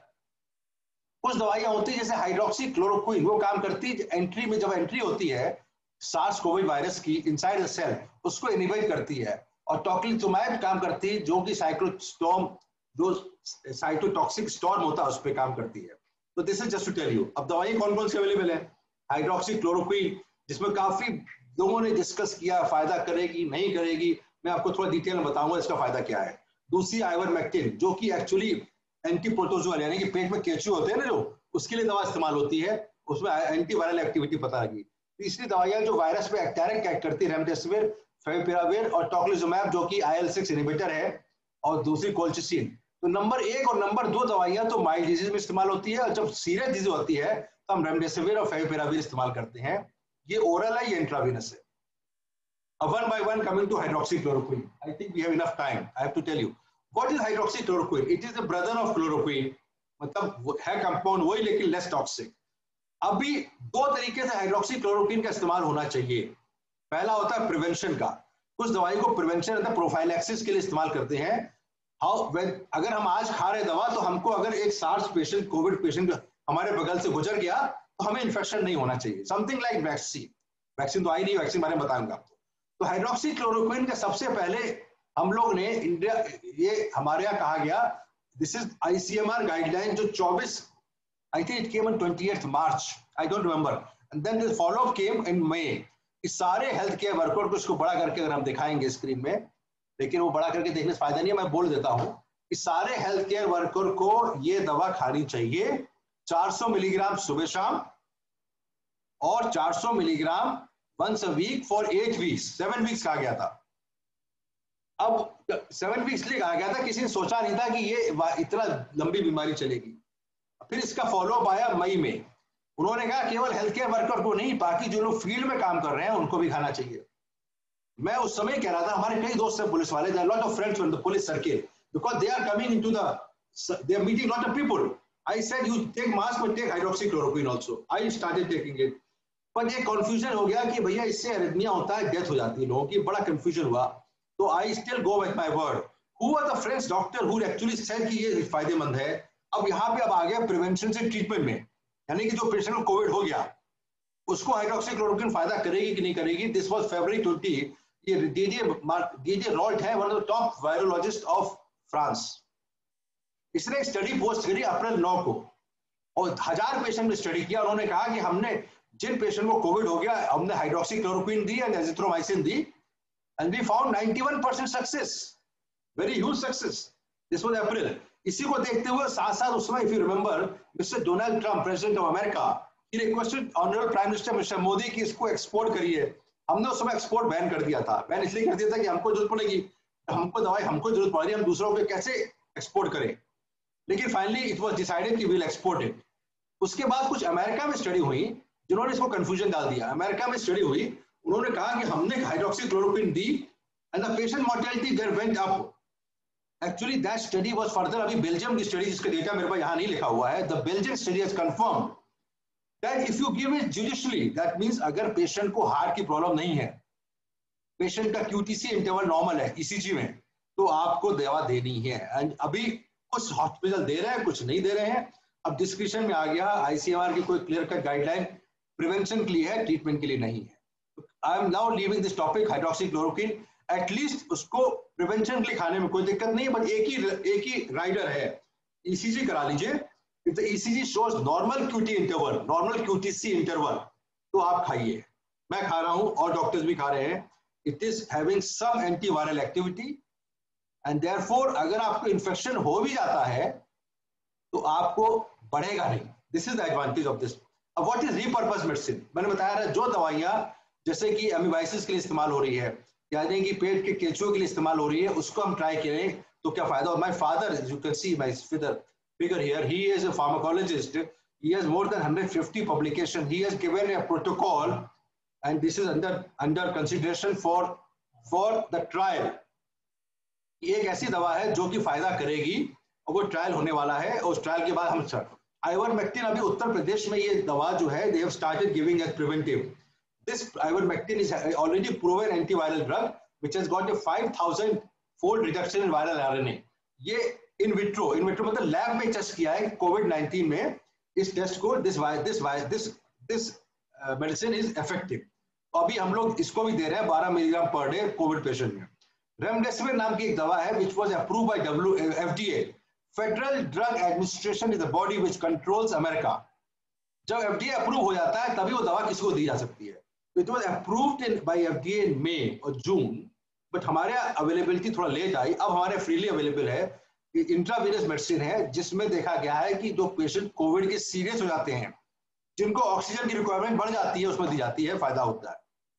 कुछ दवाइयां होती है जैसे हाइड्रोक्सी क्लोरोक्विन, वो काम करती है एंट्री में, जब एंट्री होती है सार्स कोविड वायरस की इनसाइड द सेल, उसको इनहिबिट करती है। और टोक्लिजुमैब काम करती है जो कि साइक्लोस्टॉर्म, जो साइटोटॉक्सिक स्टॉर्म होता है उस पर काम करती है। तो this is just to tell you. अब दवाई कौन कौन सी अवेलेबल है, हाइड्रोक्सी क्लोरोक्विन, जिसमें काफी लोगों ने डिस्कस किया फायदा करेगी नहीं करेगी, मैं आपको थोड़ा डिटेल में बताऊंगा इसका फायदा क्या है। दूसरी आइवरमेक्टिन, जो कि एक्चुअली एंटी प्रोटोजोअल, यानी कि पेट में केंचुए होते हैं ना जो, उसके लिए दवा इस्तेमाल होती है, उसमें एंटीवायरल एक्टिविटी पता लगी। तीसरी दवाइयां जो वायरस पे डायरेक्ट एक्ट करती है, रेमडेसिविर, फेविपिराविर और टोक्लिजुमैब जो कि आई एल सिक्स इनहिबिटर है, और दूसरी कोल्चिसिन। तो नंबर एक और नंबर दो दवाइयां तो माइल्ड डिजीज में इस्तेमाल होती है, और जब सीरियस डिजीज होती है तो हम रेमडेसिविर और फेविपिराविर इस्तेमाल करते हैं। ये ओरल है, ये इंट्रावीनस है। Uh, one by one coming to hydroxychloroquine. I think we have enough time. I have to tell you. What is hydroxychloroquine? It is the brother of chloroquine. मतलब है कंपाउंड वही लेकिन लेस टॉक्सिक। अभी दो तरीके से hydroxychloroquine का इस्तेमाल होना चाहिए। पहला होता है प्रिवेंशन का, कुछ दवाई को प्रिवेंशन अर्थात प्रोफाइलैक्सिस के लिए इस्तेमाल करते हैं। हाउ अगर हम आज खा रहे दवा, तो हमको अगर एक सार्स पेशेंट, कोविड पेशेंट हमारे बगल से गुजर गया तो हमें इन्फेक्शन नहीं होना चाहिए। समथिंग लाइक वैक्सीन, वैक्सीन तो आई नहीं, वैक्सीन बारे में बताऊंगा आपको। तो हाइड्रोक्सीक्लोरोक्विन का सबसे पहले हम लोग ने इंडिया, ये हमारे यहाँ कहा गया, दिस इज आईसीएमआर गाइडलाइन जो चौबीस, I think it came on twentieth March, I don't remember, and then the follow up came in May. इस सारे हेल्थ केयर वर्कर को इसको बड़ा करके अगर हम दिखाएंगे स्क्रीन में, लेकिन वो बड़ा करके देखने से फायदा नहीं है, मैं बोल देता हूँ, इस सारे हेल्थ केयर वर्कर को ये दवा खानी चाहिए चार सौ मिलीग्राम सुबह शाम और चार सौ milligram once a week for eight weeks, seven weeks कहा गया था। अब सेवन वीक्स लिए कहा गया था, किसी ने सोचा नहीं था कि ये इतना लंबी बीमारी चलेगी। फिर इसका फॉलोअप आया मई में, उन्होंने कहा केवल हेल्थ केयर वर्कर को नहीं, बाकी जो लोग फील्ड में काम कर रहे हैं उनको भी खाना चाहिए। मैं उस समय कह रहा था, हमारे कई दोस्त हैं पुलिस वाले, there are lot of friends from the police circle because they are coming into the, they are meeting lot of people. I said you take mask but take hydroxychloroquine also. I started taking it. पर ये confusion हो गया कि भैया इससे arrhythmia होता है, death हो जाती है लोगों की, बड़ा कंफ्यूजन हुआ। तो I still go with my word. Who are the friends doctor who actually said कि ये फायदेमंद है। अब यहाँ पे अब आ गया प्रिवेंशन से ट्रीटमेंट में, यानी कि जो पेशेंट को कोविड हो गया उसको हाइड्रोक्सीक्लोरोक्विन फायदा करेगी कि नहीं करेगी। This was February twenty. ये डीजे डीजे रॉल्ट है, one of the top virologist of France. इसने एक स्टडी पोस्ट करी अप्रैल नौ को और हजार पेशेंट में स्टडी किया। उन्होंने कहा कि हमने जिन पेशेंट को कोविड हो गया, हमने हाइड्रोक्सीक्लोरोक्विन दी एंड एजिथ्रोमाइसिन दी, and we found ninety one percent success, very huge success. This was April. इसी को देखते हुए साथ साथ उस समय, if you remember, mister Donald Trump, president of America, he requested honourable prime minister mister Modi कि इसको एक्सपोर्ट करिए। हमने उस समय एक्सपोर्ट बैन कर दिया था। बैन इसलिए कर दिया था कि हमको जरूरत पड़ेगी, हमको दवाई हमको जरूरत पड़ रही है, हम दूसरों को कैसे एक्सपोर्ट करें। लेकिन फाइनली इट वाज डिसाइडेड कि वील एक्सपोर्ट इट। उसके बाद कुछ अमेरिका में स्टडी हुई जिन्होंने इसको कंफ्यूजन डाल दिया। अमेरिका में स्टडी हुई, उन्होंने कहा कि हमने हाइड्रोक्सीक्लोरोक्विन दी and the patient mortality there went up. Actually that study was further, अभी बेल्जियम की स्टडी जिसका डेटा मेरे पास यहाँ नहीं लिखा हुआ है, the Belgian study has confirmed that if you give it judiciously, that means अगर पेशेंट को हार्ट की प्रॉब्लम नहीं है, पेशेंट का क्यूटीसी इंटरवल नॉर्मल है ईसीजी में, तो आपको दवा देनी है। एंड अभी कुछ हॉस्पिटल दे रहे हैं, कुछ नहीं दे रहे हैं। अब डिस्कशन में आ गया, आईसीएमआर की कोई क्लियर कट गाइडलाइन प्रिवेंशन के लिए है, ट्रीटमेंट के लिए नहीं है। I am now leaving this topic hydroxychloroquine. At least उसको प्रिवेंशन के लिए खाने में कोई दिक्कत नहीं है, बट एक ही एक ही राइडर है, ईसीजी करा लीजिए। If the ECG shows normal QT interval, normal QTc interval, तो आप खाइए। मैं खा रहा हूं और डॉक्टर्स भी खा रहे हैं। It is having some antiviral activity and therefore अगर आपको इन्फेक्शन हो भी जाता है तो आपको बढ़ेगा नहीं। This is the advantage of this. अब व्हाट इज रीपर्पस मेडिसिन, मैंने बताया है, जो दवाइयां जैसे कि एमीबाइसिस के लिए इस्तेमाल हो रही है, यानी कि पेट के केंचुओं के लिए इस्तेमाल हो रही है, उसको हम ट्राई करें तो क्या फायदा हो। My father, you can see my figure figure here, he is a pharmacologist He has more than one hundred fifty publications. He has given a protocol, and this is under under consideration for for the trial. ये एक ऐसी दवा है जो कि फायदा करेगी और वो ट्रायल होने वाला है, और उस ट्रायल के बाद हम सर आइवरमेक्टिन अभी उत्तर प्रदेश में ये दवा जो है they have started giving as preventive. This ivermectin is already proven antiviral drug which has got a five thousand fold reduction in viral R N A. ये इन विट्रो इन विट्रो मतलब lab में test किया है covid nineteen में. इस test को this this this this medicine is effective. अभी हम लोग इसको भी दे रहे हैं बारह milligram per day covid patient में. रेमडेसिविर नाम की एक दवा है which was approved by F D A. Federal Drug Administration is the body which controls America. जब F D A अप्रूव हो जाता है तभी वो दवा किसी को दी जा सकती है. It was approved in by F D A in May और June, बट हमारे अवेलेबिलिटी थोड़ा लेट आई. अब हमारे फ्रीली अवेलेबल है. इंट्रावीनस मेडिसिन है जिसमें देखा गया है कि जो पेशेंट कोविड के सीरियस हो जाते हैं, जिनको ऑक्सीजन की रिक्वायरमेंट बढ़ जाती है, उसमें दी जाती है, फायदा होता है.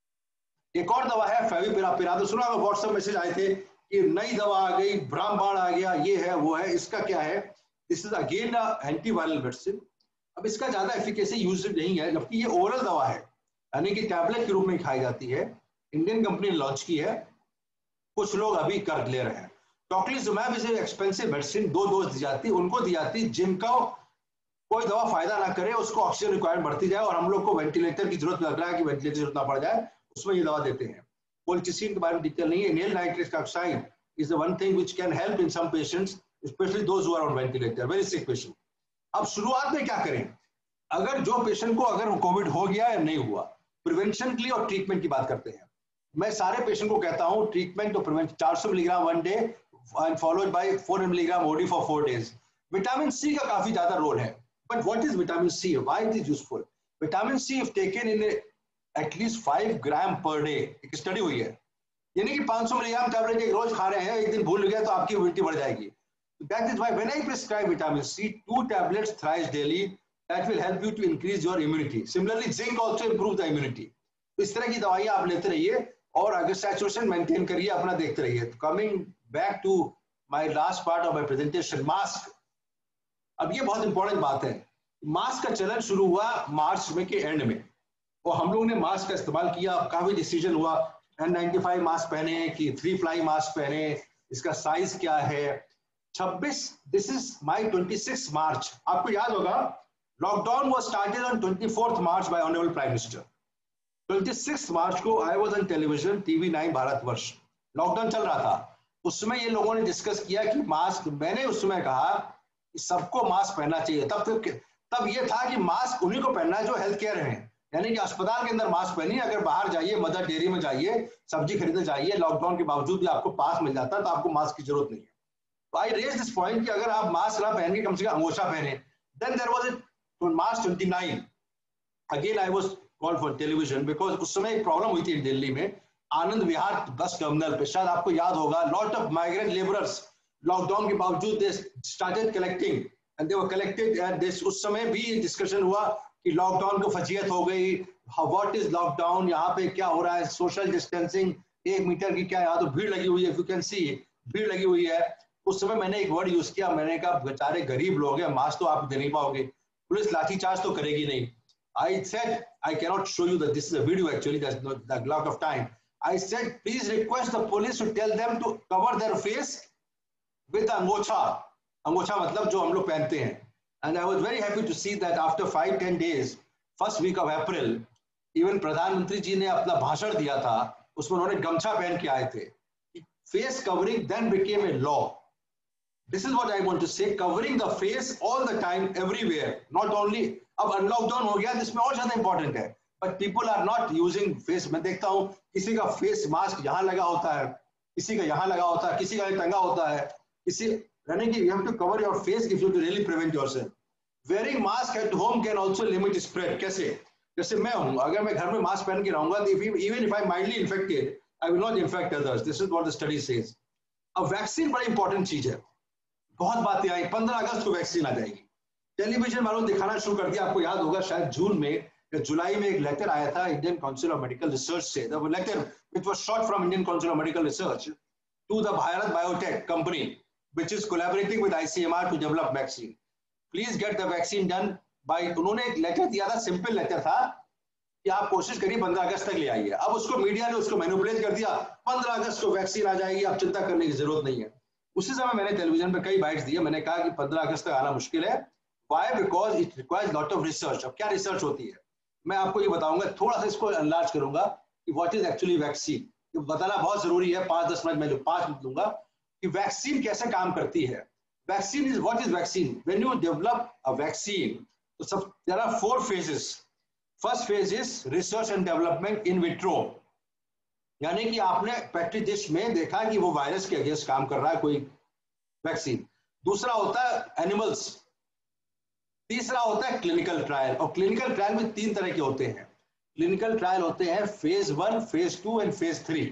एक और दवा है फेविपिराविर. तो सुना व्हाट्सएप मैसेज आए थे कि नई दवा आ गई, ब्राह्मबाण आ गया, ये है वो है. इसका क्या है? This is again antiviral medicine. अब इसका ज्यादा एफिकेसी यूज नहीं है, जबकि ये ओरल दवा है, यानी कि टैबलेट के रूप में खाई जाती है. इंडियन कंपनी ने लॉन्च की है, कुछ लोग अभी कर ले रहे हैं. टोक्लिजुमैब इज एक्सपेंसिव मेडिसिन, दो डोज दी जाती है, उनको दी जाती है जिनको कोई दवा फायदा ना करे, उसको ऑक्सीजन रिक्वायरमेंट बढ़ती जाए और हम लोग को वेंटिलेटर की जरूरत लग रहा है कि वेंटिलेटर की जरूरत ना पड़ जाए, उसमें ये दवा देते हैं. कोल्चिसिन के बारे में डिटेल नहीं है. Inhale nitric oxide is the one thing which can help in some patients, specially those who are on ventilator, very sick patient. अब शुरुआत में क्या करें? अगर जो पेशेंट को अगर कोविड हो गया या नहीं हुआ, प्रिवेंशन के लिए और ट्रीटमेंट की बात करते हैं. मैं सारे पेशेंट को कहता हूं ट्रीटमेंट और प्रिवेंशन चार सौ milligram one day and followed by four hundred milligram O D for four days. Vitamin C का काफी ज्यादा रोल है. But what is vitamin C? Why it is useful? Vitamin C if taken in a, at least five gram per day. एक study हुई है, यानी कि पाँच सौ मिलीग्राम टैबलेट एक रोज खा रहे हैं, एक दिन भूल गया तो आपकी इम्यूनिटी बढ़ जाएगी. That is why when I prescribe vitamin C, two tablets thrice daily, that will help you to increase your immunity. Similarly, zinc also improve the immunity. इस तरह की दवाइयां आप लेते रहिए और अगर सैचुरेशन मेंटेन करिए, अपना देखते रहिए. Coming back to my last part of my presentation, mask. अब ये बहुत इंपॉर्टेंट बात है. मास्क का चलन शुरू हुआ मार्च में के एंड में, और हम लोगों ने मास्क का इस्तेमाल किया. काफी डिसीजन हुआ, एन नाइंटी फाइव मास्क पहने कि थ्री फ्लाई मास्क पहने, इसका साइज क्या है. छब्बीस this is my twenty six March. आपको याद होगा lockdown was started on twenty fourth March by honourable prime minister. Twenty six March को I was on television TV nine Bharatvarsh. Lockdown चल रहा था, उसमें ये लोगों ने डिस्कस किया कि मास्क, मैंने उस समय कहा कि सबको मास्क पहनना चाहिए. तब तक तब ये था कि मास्क उन्हीं को पहनना है जो हेल्थ केयर है, यानी कि अस्पताल के अंदर मास्क पहनिए. अगर बाहर जाइए, मदर डेयरी में जाइए, सब्जी खरीदने जाइए, लॉकडाउन के बावजूद भी आपको पास मिल जाता है, तो आपको मास्क की जरूरत नहीं है. तो आई रेज दिस पॉइंट कि अगर आप मास्क ना पहन के कम से कम अंगोछा पहने. Then there was it March twenty nine, again I was called for television because उस समय एक प्रॉब्लम हुई थी दिल्ली में आनंद विहार बस टर्मिनल पे. शायद आपको याद होगा, lot of migrant labourers lockdown के बावजूद they started collecting and they were collected and this. उस समय भी डिस्कशन हुआ कि लॉकडाउन को फजीयत हो गई, व्हाट इज लॉकडाउन, यहाँ पे क्या हो रहा है, सोशल डिस्टेंसिंग, एक मीटर की क्या, यहाँ तो भीड़ लगी हुई है, यू कैन सी भीड़ लगी हुई है. उस समय मैंने एक वर्ड यूज किया, मैंने कहा बेचारे गरीब लोग हैं, मास्क तो आप दे नहीं पाओगे, पुलिस लाठीचार्ज तो करेगी नहीं. I said I cannot show you that this is a video actually, there's not that lot of time. I said please request the police to tell them to cover their face with अंगोछा. अंगोछा मतलब जो हम लोग पहनते हैं. And I was very happy to see that after five ten days, first week of April, even प्रधानमंत्री जी ने अपना भाषण दिया था, उसमें उन्होंने गमछा पहन के आए थे. Face covering then became a law. This is what I want to say, covering the face all the time, everywhere, not only. अब अनलॉकडाउन हो गया जिसमें और ज्यादा इंपॉर्टेंट है, but people are not using face. मैं देखता हूं किसी का फेस मास्क यहाँ लगा होता है, किसी का यहाँ लगा होता है, किसी का टंगा होता है, किसी, यानी कि you have to cover your face if you have to really prevent yourself. Wearing mask at home can also limit spread. कैसे? जैसे मैं हूं, अगर मैं घर में मास्क पहन के रहूंगा तो even if I'm mildly infected, I will not infect others. This is what the study says. अब वैक्सीन बड़ी इंपॉर्टेंट चीज है. बहुत बातें आई, पंद्रह अगस्त को वैक्सीन आ जाएगी. टेलीविजन वालों ने दिखाना शुरू कर दिया. आपको याद होगा शायद जून में या जुलाई में एक लेटर आया था Indian council of medical Research से. The letter which was shot from Indian council of medical Research to the Bharat Biotech company which is collaborating with I C M R to develop vaccine. Please get the vaccine done by, उन्होंने एक letter दिया था, simple letter था कि आप कोशिश करिए पंद्रह अगस्त तक ले आइए। अब उसको मीडिया ने उसको मैनिपुलेट कर दिया, पंद्रह अगस्त को वैक्सीन आ जाएगी, आप चिंता करने की जरूरत नहीं है। उसी समय मैंने टेलीविजन पर कई बाइट्स दिए, मैंने कहा कि पंद्रह अगस्त तक आना मुश्किल है। Why? Because it requires lot of research. अब क्या रिसर्च होती है मैं आपको ये बताऊंगा, थोड़ा सा इसको एनलार्ज करूंगा कि व्हाट इज एक्चुअली वैक्सीन। ये बताना बहुत जरूरी है, पांच दस मिनट में पांच मिनट लूंगा कि वैक्सीन कैसे काम करती है। Vaccine is what is vaccine? When you develop a vaccine, तो सब there are four phases. First phase is research and development in vitro, यानी कि आपने पैट्री डिश में देखा कि वो वायरस के अगेंस्ट काम कर रहा है कोई वैक्सीन। दूसरा होता है एनिमल्स, तीसरा होता है क्लिनिकल ट्रायल। और क्लिनिकल ट्रायल में तीन तरह के होते हैं। क्लिनिकल ट्रायल होते हैं phase one, phase two and phase three.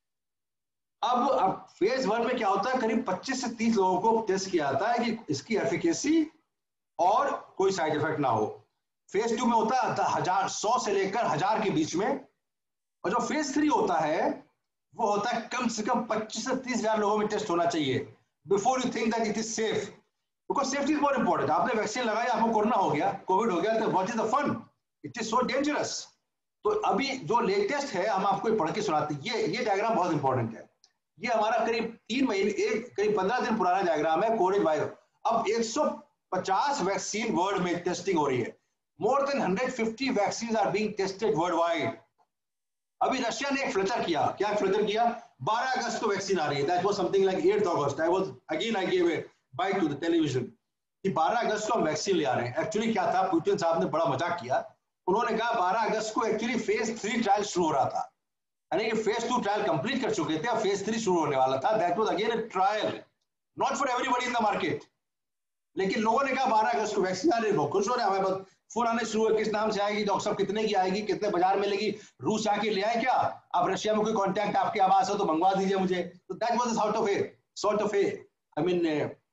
अब अब फेज वन में क्या होता है, करीब पच्चीस से तीस लोगों को टेस्ट किया जाता है कि इसकी एफिकेसी और कोई साइड इफेक्ट ना हो। फेज टू में होता है हजार सौ से लेकर हजार के बीच में। और जो फेज थ्री होता है वो होता है कम से कम पच्चीस से तीस हजार लोगों में टेस्ट होना चाहिए before you think that it is safe, because safety is more important. आपने वैक्सीन लगाई, आपको कोरोना हो गया, कोविड हो गया, तो what is the fun? It is so dangerous. तो अभी जो लेटेस्ट है हम आपको पढ़ के सुनाते हैं। ये ये डायग्राम बहुत इंपॉर्टेंट है। ये हमारा करीब तीन महीने एक करीब पंद्रह दिन पुराना डायग्राम है कोविड वायरस। अब एक सौ पचास वैक्सीन वर्ल्ड में टेस्टिंग हो रही है। मोर देन एक सौ पचास vaccine are being tested worldwide. अभी रशिया ने एक फ्लटर किया, क्या फ्लटर किया? बारह अगस्त को वैक्सीन आ रही है। That was something like eight August. I was again I give a bite to the television कि बारह अगस्त को हम वैक्सीन ले आ रहे हैं। एक्चुअली क्या था, पुतिन साहब ने बड़ा मजाक किया। उन्होंने कहा बारह अगस्त को एक्चुअली फेज थ्री ट्रायल शुरू हो रहा था, यानी कि फेज टू ट्रायल कंप्लीट कर चुके थे, अब फेज थ्री शुरू होने वाला था। That was again a trial, not for everybody in the market. लेकिन लोगों ने कहा बारह अगस्त को वैक्सीन आ रही है, खुश हो रहे हैं। हमारे पास फोन आने शुरू हुए, किस नाम से आएगी डॉक्टर साहब, कितने की आएगी, कितने बाजार मिलेगी, रूस आके ले आए क्या, अब रशिया में कोई कॉन्टैक्ट आपके आवास हो तो मंगवा दीजिए मुझे। तो that was sort of a sort of a I mean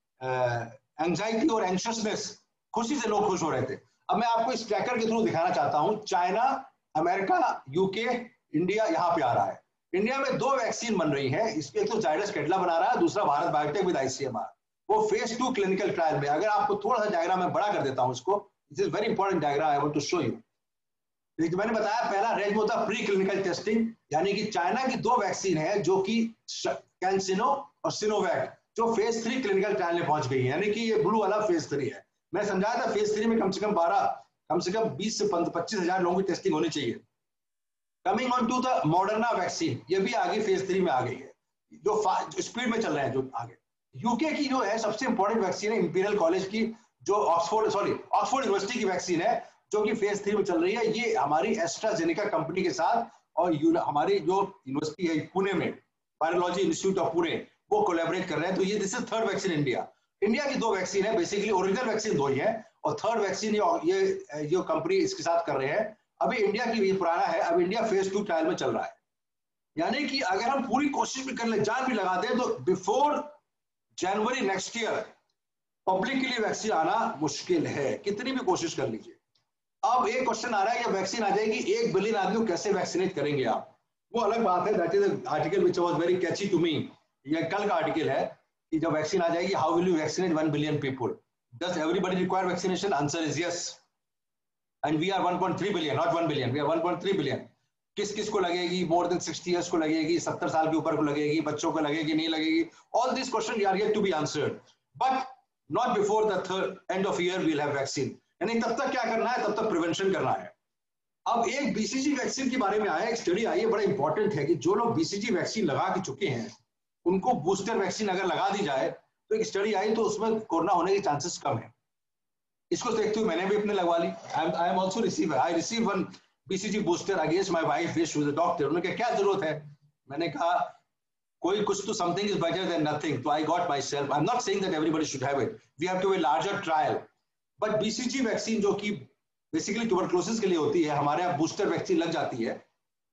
anxiety और एंशियसनेस। खुशी से लोग खुश हो रहे थे। अब मैं आपको इस ट्रैकर के थ्रू दिखाना चाहता हूं, चाइना, अमेरिका, यूके, इंडिया यहां पे आ रहा है। इंडिया में दो वैक्सीन बन रही है, इसमें एक तो जायडस कैडिला बना रहा है, दूसरा भारत बायोटेक विद आईसीएमआर। वो फेज टू क्लिनिकल ट्रायल में। अगर आपको थोड़ा सा डायग्राम में बड़ा कर देता हूं इसको, this is very important diagram, I want to show you. मैंने बताया पहला रेंज में होता है प्री क्लिनिकल टेस्टिंग, यानी कि चाइना की दो वैक्सीन है जो कि कैंसिनो और सिनोवैक, जो फेज थ्री क्लिनिकल ट्रायल में पहुंच गई है, यानी कि ये ब्लू वाला फेज थ्री है। मैं समझाया था फेज थ्री में कम से कम बारह कम से कम बीस से पच्चीस हजार लोगों की टेस्टिंग होनी चाहिए। Coming on to the Moderna vaccine, ये भी आगे फेज थ्री में आ गई है, जो, जो स्पीड में चल रहे हैं जो आगे। यूके की जो है सबसे इंपॉर्टेंट वैक्सीन है इंपीरियल कॉलेज की, जो ऑक्सफोर्ड सॉरी ऑक्सफोर्ड यूनिवर्सिटी की वैक्सीन है, जो कि फेज थ्री में चल रही है। ये हमारी एस्ट्राजेनेका कंपनी के साथ और हमारी जो यूनिवर्सिटी है पुणे में, वायरोलॉजी इंस्टीट्यूट ऑफ पुणे, वो कोलैबोरेट कर रहे हैं। तो ये this is third vaccine India. India की दो वैक्सीन है, बेसिकली ओरिजिनल वैक्सीन दो ही है, और थर्ड वैक्सीन ये ये जो कंपनी इसके साथ कर रहे हैं। अभी इंडिया की ये पुराना है, अब इंडिया फेज टू ट्रायल में चल रहा है। यानी कि अगर हम पूरी कोशिश भी कर ले, जान भी लगा दें, तो before January next year public के लिए वैक्सीन आना मुश्किल है, कितनी भी कोशिश कर लीजिए। अब एक क्वेश्चन आ रहा है, ये वैक्सीन आ जाएगी, एक बिलियन आदमी को कैसे वैक्सीनेट करेंगे आप? वो अलग बात है, that is article which was very catchy to me. ये कल का आर्टिकल है कि जब वैक्सीन आ जाएगी, how will you vaccinate one billion people? Does everybody require vaccination? Answer is yes, and we are one point three billion, not one billion, we are one point three billion. किस किस को लगेगी? More than sixty years को लगेगी, सत्तर साल के ऊपर को लगेगी, बच्चों को लगेगी, नहीं लगेगी? All this question are yet to be answered, but not before the third end of year we will have vaccine. यानी तब तक क्या करना है? तब तक प्रिवेंशन करना है। अब एक बीसीजी वैक्सीन के बारे में आया, एक स्टडी आई है, बड़ा इंपॉर्टेंट है कि जो लोग बीसीजी वैक्सीन लगा के चुके हैं उनको बूस्टर वैक्सीन अगर लगा दी जाए, तो एक स्टडी आई तो उसमें कोरोना होने के चांसेस कम है। इसको देखते हुए मैंने भी अपने लगवा ली। I am also receiver, I receive one BCG booster against my wife wish with the doctor. उन्होंने कहा क्या जरूरत है? मैंने कहा कोई कुछ तो something is better than nothing, तो I got myself. I am not saying that everybody should have it, we have to a larger trial, but BCG vaccine जो कि बेसिकली ट्यूबरक्लोसिस के लिए होती है, हमारे यहाँ बूस्टर वैक्सीन लग जाती है।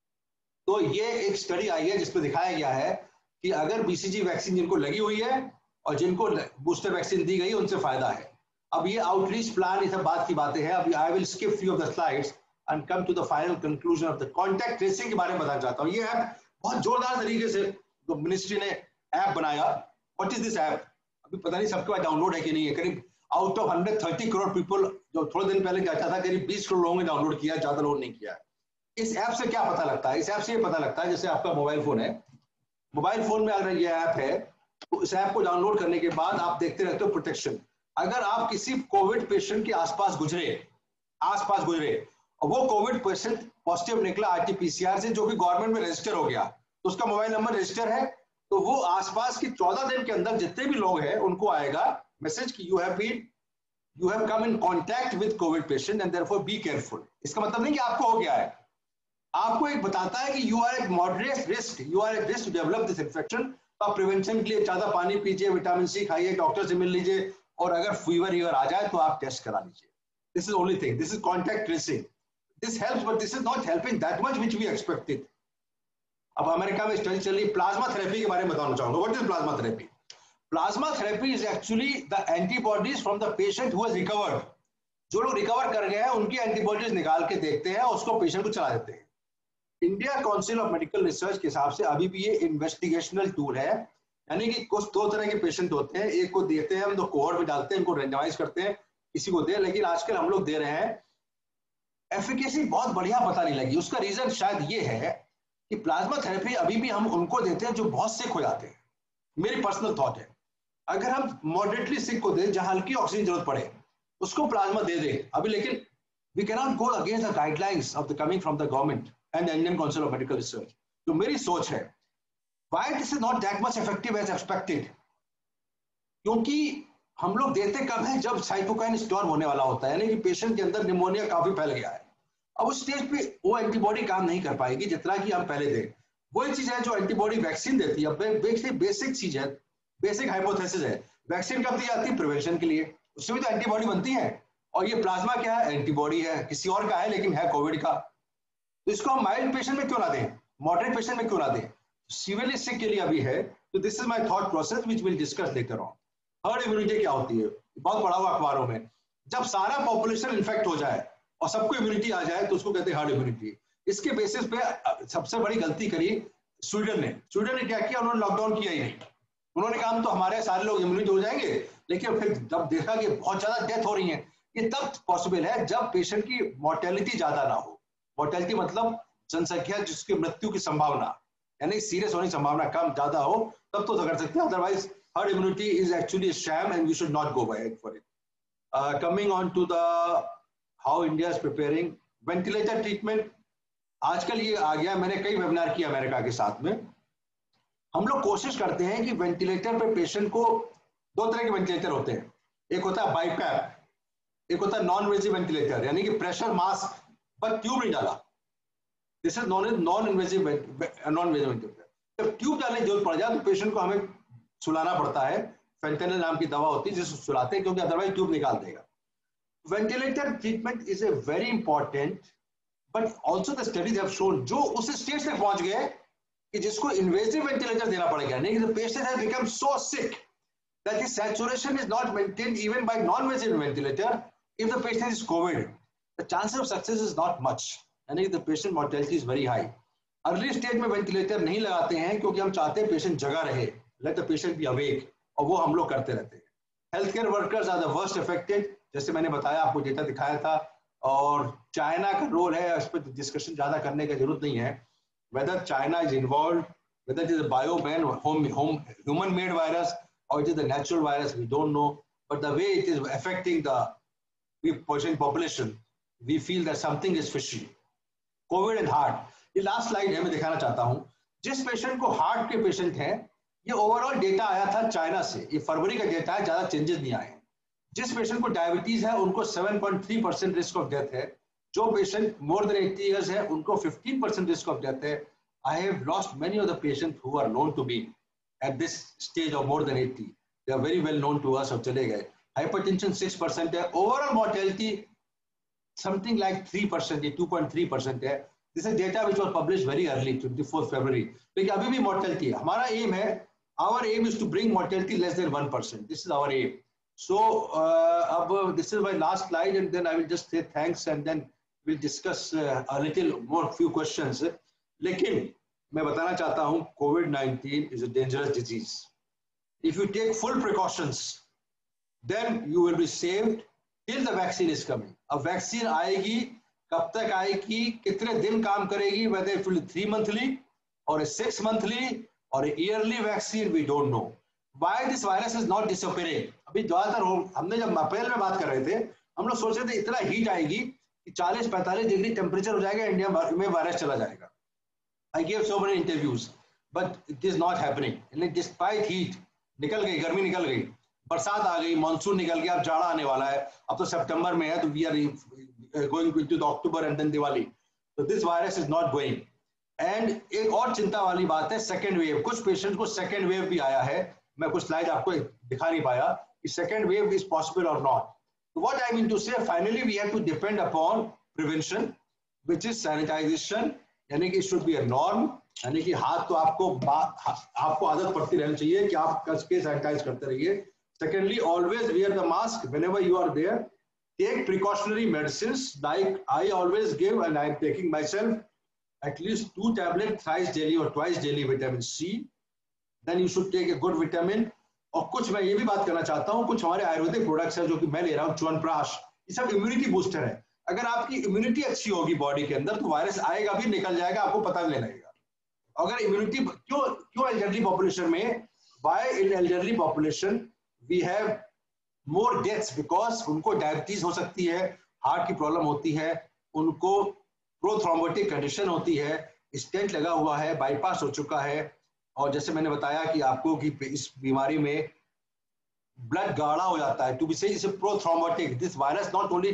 तो ये एक स्टडी आई है जिसमें दिखाया गया है कि अगर बीसीजी वैक्सीन जिनको लगी हुई है और जिनको बूस्टर वैक्सीन दी गई, उनसे फायदा है। अब ये आउटरीच प्लान, ये सब बात की बातें हैं। अब I will skip few of the slides and come to the final conclusion of the contact tracing के बारे में बताना चाहता हूँ। ये ऐप बहुत जोरदार तरीके से तो मिनिस्ट्री ने ऐप बनाया। What is this app? अभी पता नहीं सबके पास डाउनलोड है कि नहीं है। करीब out of hundred thirty crore people, जो थोड़े दिन पहले क्या था करीब बीस करोड़ लोगों ने डाउनलोड किया, ज्यादा लोगों नहीं किया। इस ऐप से क्या पता लगता है? इस ऐप से ये पता लगता है, जैसे आपका मोबाइल फोन है, मोबाइल फोन में अगर ये ऐप है तो इस ऐप को डाउनलोड करने के बाद आप देखते रहते हो प्रोटेक्शन। अगर आप किसी कोविड पेशेंट के आसपास गुजरे आसपास गुजरे और वो कोविड पेशेंट पॉजिटिव निकला आरटीपीसीआर से, जो कि गवर्नमेंट में रजिस्टर हो गया, तो उसका मोबाइल नंबर रजिस्टर है, तो वो आसपास की चौदह दिन के अंदर जितने भी लोग हैं उनको आएगा मैसेज कि you have been you have come in contact with covid patient and therefore be careful. इसका मतलब नहीं कि आपको हो गया है, आपको एक बताता है कि you are at moderate risk, you are at risk to develop this infection. तो आप प्रिवेंशन के लिए ज्यादा पानी पीजिए, विटामिन सी खाइए, डॉक्टर से मिल लीजिए, और अगर फीवर ईवर आ जाए तो आप टेस्ट करा लीजिए। This is only thing, this is contact tracing, this helps, but this is not helping that much which we expected. अब अमेरिका में स्टडी चल रही प्लाज्मा थेरेपी के बारे में बताना चाहूंगा। What is plasma therapy? Plasma therapy is actually the antibodies from the patient who has recovered. जो लोग रिकवर कर गए हैं उनकी एंटीबॉडीज निकाल के देखते हैं, उसको पेशेंट को चला देते हैं। India council of medical research के हिसाब से अभी भी ये इन्वेस्टिगेशनल टूल है, यानी कि कुछ दो तरह के पेशेंट होते हैं, एक को देते हैं हम, दो कोहॉर्ट में डालते हैं, इनको रेंडमाइज करते हैं, किसी को दे, लेकिन आजकल हम लोग दे रहे हैं। एफिकेसी बहुत बढ़िया पता नहीं लगी। उसका रीजन शायद ये है कि प्लाज्मा थेरेपी अभी भी हम उनको देते हैं जो बहुत सिक हो जाते हैं। मेरी पर्सनल थॉट है, अगर हम मॉडरेटली सिक को दें, जहां हल्की ऑक्सीजन जरूरत पड़े, उसको प्लाज्मा दे दें अभी, लेकिन we can not go against the guidelines of the coming from the government and the Indian council of medical research. तो मेरी सोच है, why this is not that much effective as expected, क्योंकि हम लोग देते कब है जब साइटोकाइन स्टॉर्म होने वाला होता है, यानी कि पेशेंट के अंदर निमोनिया काफी फैल गया है। अब उस स्टेज पे वो एंटीबॉडी काम नहीं कर पाएगी जितना कि हम पहले दें। वही चीज है जो एंटीबॉडी वैक्सीन देती है, बेसिक चीज है, बेसिक हाइपोथेसिस है। वैक्सीन कब दी जाती है? प्रिवेंशन के लिए, उससे भी तो एंटीबॉडी बनती है। और ये प्लाज्मा क्या है? एंटीबॉडी है, किसी और का है लेकिन है कोविड का। तो इसको हम माइल्ड पेशेंट में क्यों ना दें, मॉडरेट पेशेंट में क्यों ना दें, सीवियरली सिक के लिए अभी है। तो this is my thought process which will discuss later on. Herd immunity क्या होती है? बहुत पढ़ा हुआ अखबारों में, जब सारा पॉपुलेशन इन्फेक्ट हो जाए और सबको इम्यूनिटी आ जाए तो उसको कहते हैं हर्ड इम्यूनिटी। इसके बेसिस पे सबसे बड़ी गलती करी स्वीडन ने। स्वीडन ने क्या किया? उन्होंने लॉकडाउन किया ही नहीं। उन्होंने कहा तो हमारे सारे लोग इम्यूनिटी हो जाएंगे, लेकिन फिर जब देखा कि बहुत ज्यादा डेथ हो रही है, ये तब पॉसिबल है जब पेशेंट की मोर्टेलिटी ज्यादा ना हो। मोर्टेलिटी मतलब जनसंख्या जिसकी मृत्यु की संभावना, यानी सीरियस होने की संभावना कम ज्यादा हो, तब तो कर सकते हैं। Otherwise herd immunity is actually a sham and we should not go by it for it. Uh, coming on to the how India is preparing ventilator treatment, आजकल ये आ गया, मैंने कई वेबिनार किया अमेरिका के साथ में। हम लोग कोशिश करते हैं कि वेंटिलेटर पे पेशेंट को, दो तरह के वेंटिलेटर होते हैं, एक होता है बाइपैप, एक होता है नॉन इन्वेसिव वेंटिलेटर, यानी कि प्रेशर मास्क पर ट्यूब नहीं डाला। This is non non invasive non invasive ventilator. जब ट्यूब डालने की जरूरत पड़ जाए तो पेशेंट को हमें सुलाना पड़ता है, फेंटेनिल नाम की दवा होती है जिसको सुलाते हैं, क्योंकि अदरवाइज ट्यूब निकाल देगा। Ventilator treatment is a very important, but also the studies have shown, जो उस स्टेज तक पहुंच गए कि जिसको इन्वेसिव वेंटिलेटर देना पड़ेगा, नहीं the patient has become so sick that his saturation is not maintained even by non invasive ventilator. If the patient is covid, the chances of success is not much, यानी the patient mortality is very high. Early stage में ventilator नहीं लगाते हैं क्योंकि हम चाहते हैं patient जगा रहे, let the patient be awake, और वो हम लोग करते रहते हैं। Health care workers are the worst affected, जैसे मैंने बताया, आपको डेटा दिखाया था, और चाइना का रोल है, इस पर डिस्कशन ज्यादा करने की जरूरत नहीं है। Whether China is involve, whether it is a bioman home home human made virus और it is a natural virus, we don't know, but the way it is affecting the patient population, we feel that something is fishy. Covid and heart, ये last slide है, मैं दिखाना चाहता हूं। जिस patient को heart के पेशेंट हैं, ये ओवरऑल डेटा आया था चाइना से, ये फरवरी का डेटा है, ज्यादा चेंजेस नहीं आए हैं। जिस पेशेंट को डायबिटीज है उनको seven point three percent risk of death है, जो patient more than eighty years है उनको fifteen percent risk of death है। I have lost many of the patient who are known to be at this stage of more than eighty, they are very well known to us और चले गए। Hypertension six percent है, overall mortality something like three percent, ये two point three percent है। This is data which was published very early, twenty fourth February, लेकिन अभी भी mortality है। हमारा एम है, our aim is to bring mortality less than one percent. This is our aim. So uh, ab, this is my last slide, and then I will just say thanks, and then we'll discuss uh, a little more few questions. लेकिन मैं बताना चाहता हूँ, COVID nineteen is a dangerous disease. If you take full precautions, then you will be saved till the vaccine is coming. अब vaccine आएगी, कब तक आएगी, कितने दिन काम करेगी, whether it will be three monthly or a six monthly or a yearly vaccine, we don't know. Why this virus is not disappearing? अभी ज्यादातर हमने जब अप्रैल में बात कर रहे थे, हम लोग सोच रहे थे इतना हीट आएगी कि चालीस पैंतालीस डिग्री टेम्परेचर हो जाएगा, इंडिया में वायरस चला जाएगा. I gave so many interviews, but it is not happening. And despite heat, निकल गई, गर्मी निकल गई, बरसात आ गई, मानसून निकल गया, अब जाड़ा आने वाला है. अब तो सितंबर में है, तो we are going into the October and then Diwali. So this virus is not going. And एक और चिंता वाली बात है, सेकेंड वेव. कुछ पेशेंट को सेकेंड वेव भी आया है. मैं कुछ स्लाइड आपको दिखा नहीं पाया कि second wave is possible or not. So what I mean to say, finally we have to depend upon prevention, which is sanitization. यानी कि it should be a norm. यानी कि हाथ तो आपको आपको आदत पड़ती रहनी चाहिए कि आप कस के सैनिटाइज करते रहिए. Secondly, always wear the mask whenever you are there. Take precautionary medicines like I always give, and I am taking myself at least two tablets thrice daily or twice daily vitamin C. Then you should take a good vitamin. और कुछ मैं ये भी बात करना चाहता हूँ, कुछ हमारे आयुर्वेदिक प्रोडक्ट्स हैं जो कि मैं ले रहा हूँ, च्यवनप्राश, ये सब इम्यूनिटी बूस्टर है. अगर आपकी इम्यूनिटी अच्छी होगी बॉडी के अंदर, तो वायरस आएगा भी, निकल जाएगा, आपको पता भी नहीं लगेगा. अगर इम्यूनिटी क्यों क्यों एल्डरली पॉपुलेशन में, why in elderly population we have more deaths, because उनको डायबिटीज हो सकती है, हार्ट की प्रॉब्लम होती है, उनको प्रोथ्रोम्बोटिक कंडीशन होती है, स्टेंट लगा हुआ है, बाईपास हो चुका है, और जैसे मैंने बताया कि आपको कि इस बीमारी में ब्लड गाढ़ा हो जाता है. टू बी से prothrombotic, this virus not only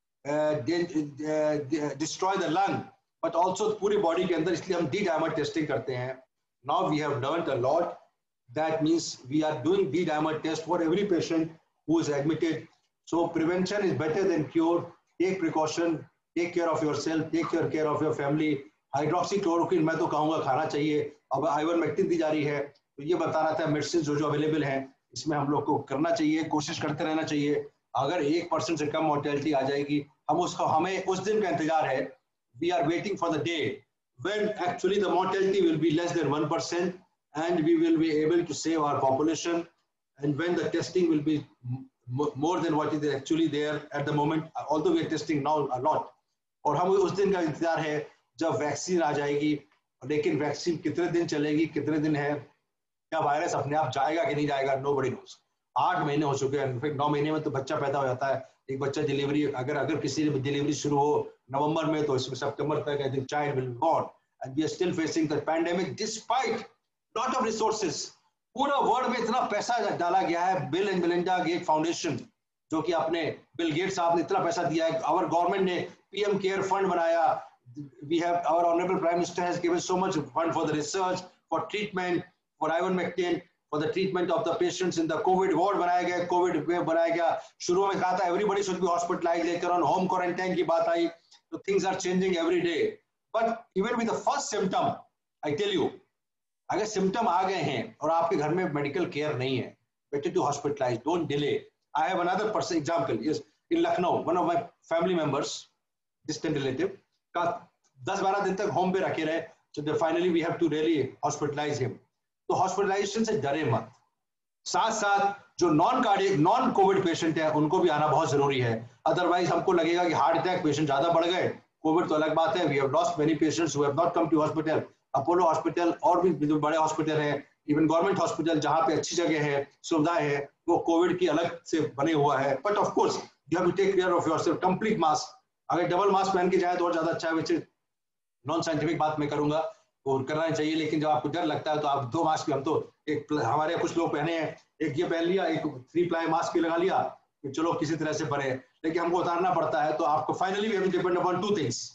destroy the lung but also पूरी बॉडी के अंदर, इसलिए हम डी डायमर टेस्टिंग करते हैं. Now we have learned a lot. That means we are doing D dimer test for every patient who is admitted. So prevention is better than cure. Take precaution, take care of yourself, take care, care of your family. Hydroxychloroquine मैं तो कहूँगा खाना चाहिए. अब ivermectin दी जा रही है, तो ये बता रहा था मेडिसिन जो जो अवेलेबल हैं, इसमें हम लोग को करना चाहिए, कोशिश करते रहना चाहिए. अगर एक परसेंट से कम मोर्टेलिटी आ जाएगी, हम उसका हमें उस दिन का इंतजार है. We are waiting for the day when actually the mortality will be less than one percent and we will be able to save our population, and when the testing will be more than what is actually there at the moment, although we are testing now a lot. और हम उस दिन का इंतजार है जब vaccine आ जाएगी. लेकिन वैक्सीन कितने दिन चलेगी, कितने दिन है, क्या वायरस अपने आप जाएगा कि नहीं जाएगा, nobody knows. आठ महीने हो चुके हैं, इनफैक्ट नौ महीने में तो बच्चा पैदा हो जाता है. एक बच्चा डिलीवरी, अगर अगर किसी डिलीवरी शुरू हो नवंबर में, तो इसमें सितंबर तक I think child will be born. And we are still facing the pandemic despite lot of resources. पूरा वर्ल्ड में इतना पैसा डाला गया है. Bill and Melinda Gate foundation, जो कि आपने बिल गेट्स साहब ने इतना पैसा दिया है. आवर गवर्नमेंट ने पीएम केयर फंड बनाया. We have our honourable prime minister has given so much fund for the research, for treatment, for ivermectin, for the treatment of the patients in the covid ward बनाया गया, Covid wave बनाया गया. शुरू में कहा था everybody should be hospitalised, later on home quarantine की बात आई. तो things are changing every day. But even with the first symptom, I tell you, अगर सिम्टम आ गए हैं और आपके घर में मेडिकल केयर नहीं है, better to hospitalize, don't delay. I have another person example. Yes, in Lucknow, one of my family members, distant relative, का दस बारह दिन तक होम पे रखे रहे. So finally we have to really hospitalize him. तो हॉस्पिटलाइजेशन से डरे मत. साथ साथ जो non cardiac non covid patient है, उनको भी आना बहुत जरूरी है. अदरवाइज हमको लगेगा कि हार्ट अटैक पेशेंट ज्यादा बढ़ गए, कोविड तो अलग बात है. We have lost many patients who have not come to hospital. Apollo hospital और भी जो बड़े हॉस्पिटल हैं, इवन गवर्नमेंट हॉस्पिटल जहाँ पे अच्छी जगह है, सुविधाएं है, वो कोविड की अलग से बने हुआ है. But of course you have to take care of yourself. Complete mask, अगर डबल मास्क पहन के जाए तो और ज्यादा अच्छा है. वैसे नॉन साइंटिफिक बात मैं करूंगा, वो करना चाहिए, लेकिन जब आपको डर लगता है तो आप दो मास्क भी, हम तो एक हमारे कुछ लोग पहने हैं, एक ये पहन लिया, एक थ्री प्लाई मास्क भी लगा लिया कि चलो किसी तरह से बने, लेकिन हमको उतारना पड़ता है. तो आपको finally we have to depend upon two things.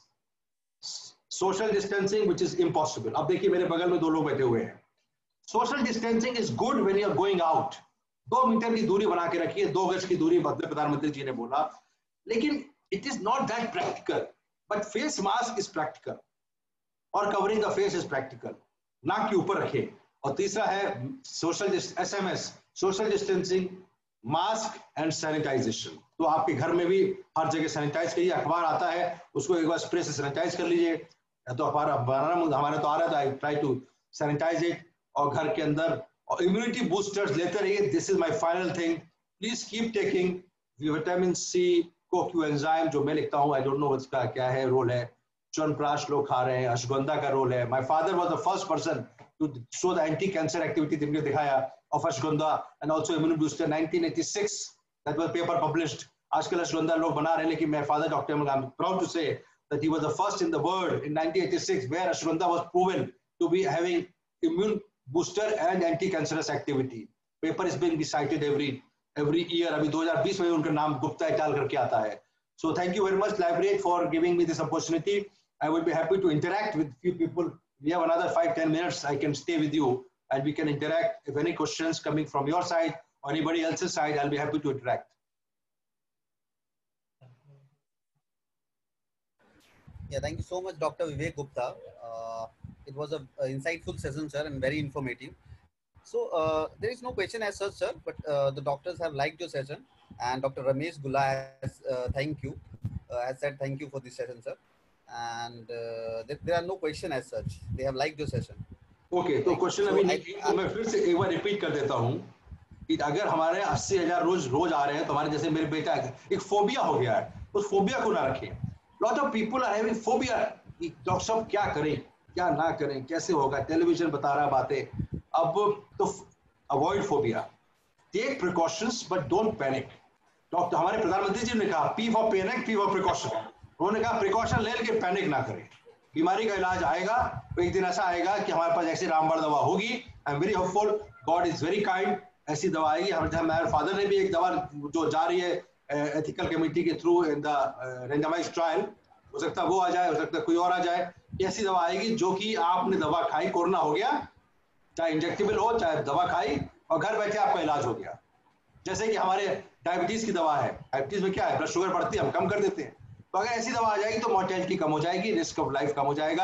Social distancing which is impossible. अब देखिए मेरे बगल में दो लोग बैठे हुए हैं. Social distancing is good when you are going out. दो मीटर की दूरी बना के रखिए, दो गज की दूरी प्रधानमंत्री जी ने बोला, लेकिन it is not that practical. But face mask is practical और covering the face is practical. नाक के ऊपर रखे. और तीसरा है social SMS, social distancing, mask and sanitization. तो आपके घर में भी हर जगह सैनिटाइज करिए. अखबार आता है, उसको एक बार स्प्रे से सैनिटाइज कर लीजिए. तो अखबार बनाना हमारे तो आ रहा था, I try to sanitize it. और घर के अंदर और इम्यूनिटी बूस्टर्स लेते रहिए. This is my final thing. Please keep taking vitamin C, coenzyme जो मैं लिखता हूँ, I don't know उसका क्या है रोल है. च्यवनप्राश लोग खा रहे हैं, अश्वगंधा का रोल है. My father was the first person to show the anti-cancer activity जिनके दिखाया of ashwagandha and also immune booster. nineteen eighty-six that was paper published. आजकल अश्वगंधा लोग बना रहे हैं, लेकिन my father Doctor I'm proud to say that he was the first in the world in nineteen eighty-six where ashwagandha was proven to be having immune booster and anti-cancerous activity. Paper is being cited every every year. अभी twenty twenty में उनका नाम Gupta et al करके आता है. So thank you very much, Librarian, for giving me this opportunity. I would be happy to interact with few people. We have another five ten minutes. I can stay with you and we can interact. If any questions coming from your side or anybody else's side, I'll be happy to interact. Yeah, thank you so much, Doctor Vivek Gupta. Uh, it was a, a insightful session, sir, and very informative. So uh, there is no question as such, sir, but uh, the doctors have liked your session, and Doctor Ramesh Gula has uh, thank you, uh, has said thank you for this session, sir. And uh, there, there are no question as such. They have liked your session. Okay, तो question so अभी I, नहीं, तो मैं फिर से एक बार repeat कर देता हूँ कि अगर हमारे अस्सी हजार रोज रोज आ रहे हैं, तो हमारे जैसे मेरे बेटा एक फोबिया हो गया है, उस फोबिया को ना रखें. Lot of people are having phobia. Doctor साहब क्या करें, क्या ना करें, कैसे होगा, टेलीविजन बता रहा बातें. अब तो avoid phobia, take precautions but don't panic. Doctor हमारे प्रधानमंत्री जी ने कहा P for panic, P for precaution. उन्होंने कहा प्रिकॉशन ले लेके पैनिक ना करें. बीमारी का इलाज आएगा, तो एक दिन ऐसा आएगा कि हमारे पास ऐसी रामबाण दवा होगी. I am very hopeful, God is very kind. ऐसी दवा आएगी. हमारे फादर ने भी एक दवा जो जा रही है एथिकल कमेटी के through in the randomized trial, हो सकता है वो आ जाए, हो सकता है कोई और आ जाए. ऐसी दवा आएगी जो कि आपने दवा खाई, कोरोना हो गया, चाहे इंजेक्टेबल हो चाहे दवा खाई, और घर बैठे आपका इलाज हो गया. जैसे कि हमारे डायबिटीज की दवा है. डायबिटीज में क्या है, ब्लड शुगर बढ़ती है, हम कम कर देते हैं. तो अगर ऐसी दवा आ जाएगी तो मोर्टेलिटी कम हो जाएगी, रिस्क ऑफ लाइफ कम हो जाएगा,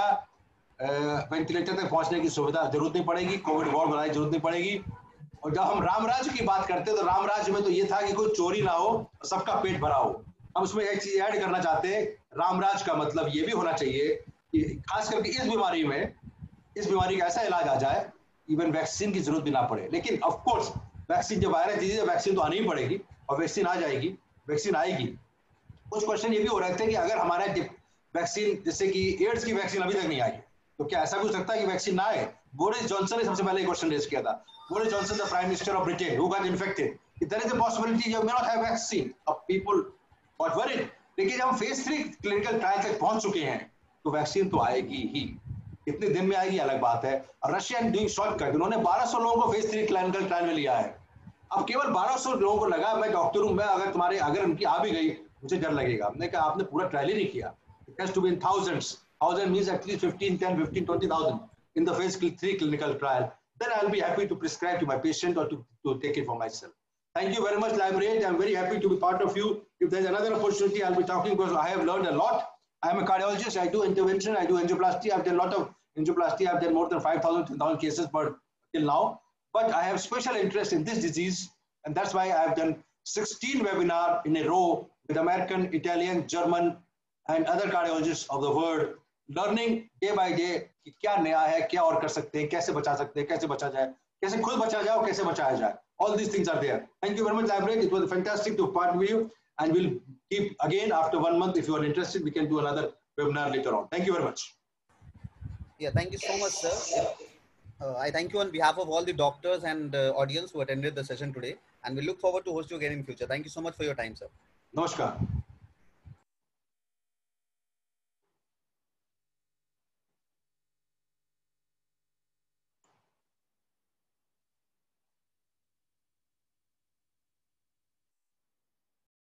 वेंटिलेटर तक पहुंचने की सुविधा जरूरत नहीं पड़ेगी, कोविड वार्ड बनाने की जरूरत नहीं पड़ेगी. और जब हम राम राज्य की बात करते हैं तो राम राज्य में तो ये था कि कोई चोरी ना हो, सबका पेट भरा हो. हम उसमें एक चीज ऐड करना चाहते हैं, राम राज्य का मतलब ये भी होना चाहिए कि खास करके इस बीमारी में, इस बीमारी का ऐसा इलाज आ जाए इवन वैक्सीन की जरूरत भी ना पड़े. लेकिन ऑफ कोर्स वैक्सीन जब वायरस डिजीज है, वैक्सीन तो आनी ही पड़ेगी, और वैक्सीन आ जाएगी, वैक्सीन आएगी. कुछ क्वेश्चन ये भी हो रहे थे कि अगर हमारा वैक्सीन, जैसे कि एड्स की वैक्सीन अभी तक नहीं आई, तो क्या ऐसा भी हो सकता है कि वैक्सीन ना आए? बोरिस जॉनसन ने सबसे पहले क्वेश्चन रेज किया था. Boris Johnson the prime minister of Britain who got infected, there is a possibility you may not have vaccine. अब पीपल गॉट वरीड. लेकिन जब हम फेज थ्री क्लिनिकल ट्रायल तक पहुंच चुके हैं, तो वैक्सीन तो आएगी ही. कितने दिन में आएगी अलग बात है. और रशिया डूइंग शॉर्टकट, उन्होंने बारह सौ लोगों को फेज थ्री क्लिनिकल ट्रायल में लिया है. अब केवल बारह सौ लोगों को लगा. मैं डॉक्टर हूं, मैं अगर तुम्हारे अगर उनकी आ भी गई, मुझे डर लगेगा. हमने कहा आपने पूरा ट्रायल ही नहीं किया. It has to be in thousands. Thousand means at least fifteen, ten, fifteen, twenty thousand in the phase three clinical trial. Then I'll be happy to prescribe to my patient or to, to take it for myself. Thank you very much, Librarian. I'm very happy to be part of you. If there's another opportunity, I'll be talking because I have learned a lot. I'm a cardiologist. I do intervention. I do angioplasty. I've done a lot of angioplasty. I've done more than five thousand, ten thousand cases per till now. But I have special interest in this disease, and that's why I've done sixteen webinars in a row with American, Italian, German, and other cardiologists of the world, learning day by day कि क्या नया है, क्या और कर सकते हैं, कैसे बचा सकते हैं, कैसे बचा जाए, कैसे खुद बचा जाए और कैसे बचाया जाए. All these things are there. Thank you very much, Librarian. It was fantastic to part with you, and we'll keep again after one month. If you are interested, we can do another webinar later on. Thank you very much. Yeah, thank you so much, sir. Uh, I thank you on behalf of all the doctors and uh, audience who attended the session today, and we look forward to host you again in future. Thank you so much for your time, sir. Namaskar.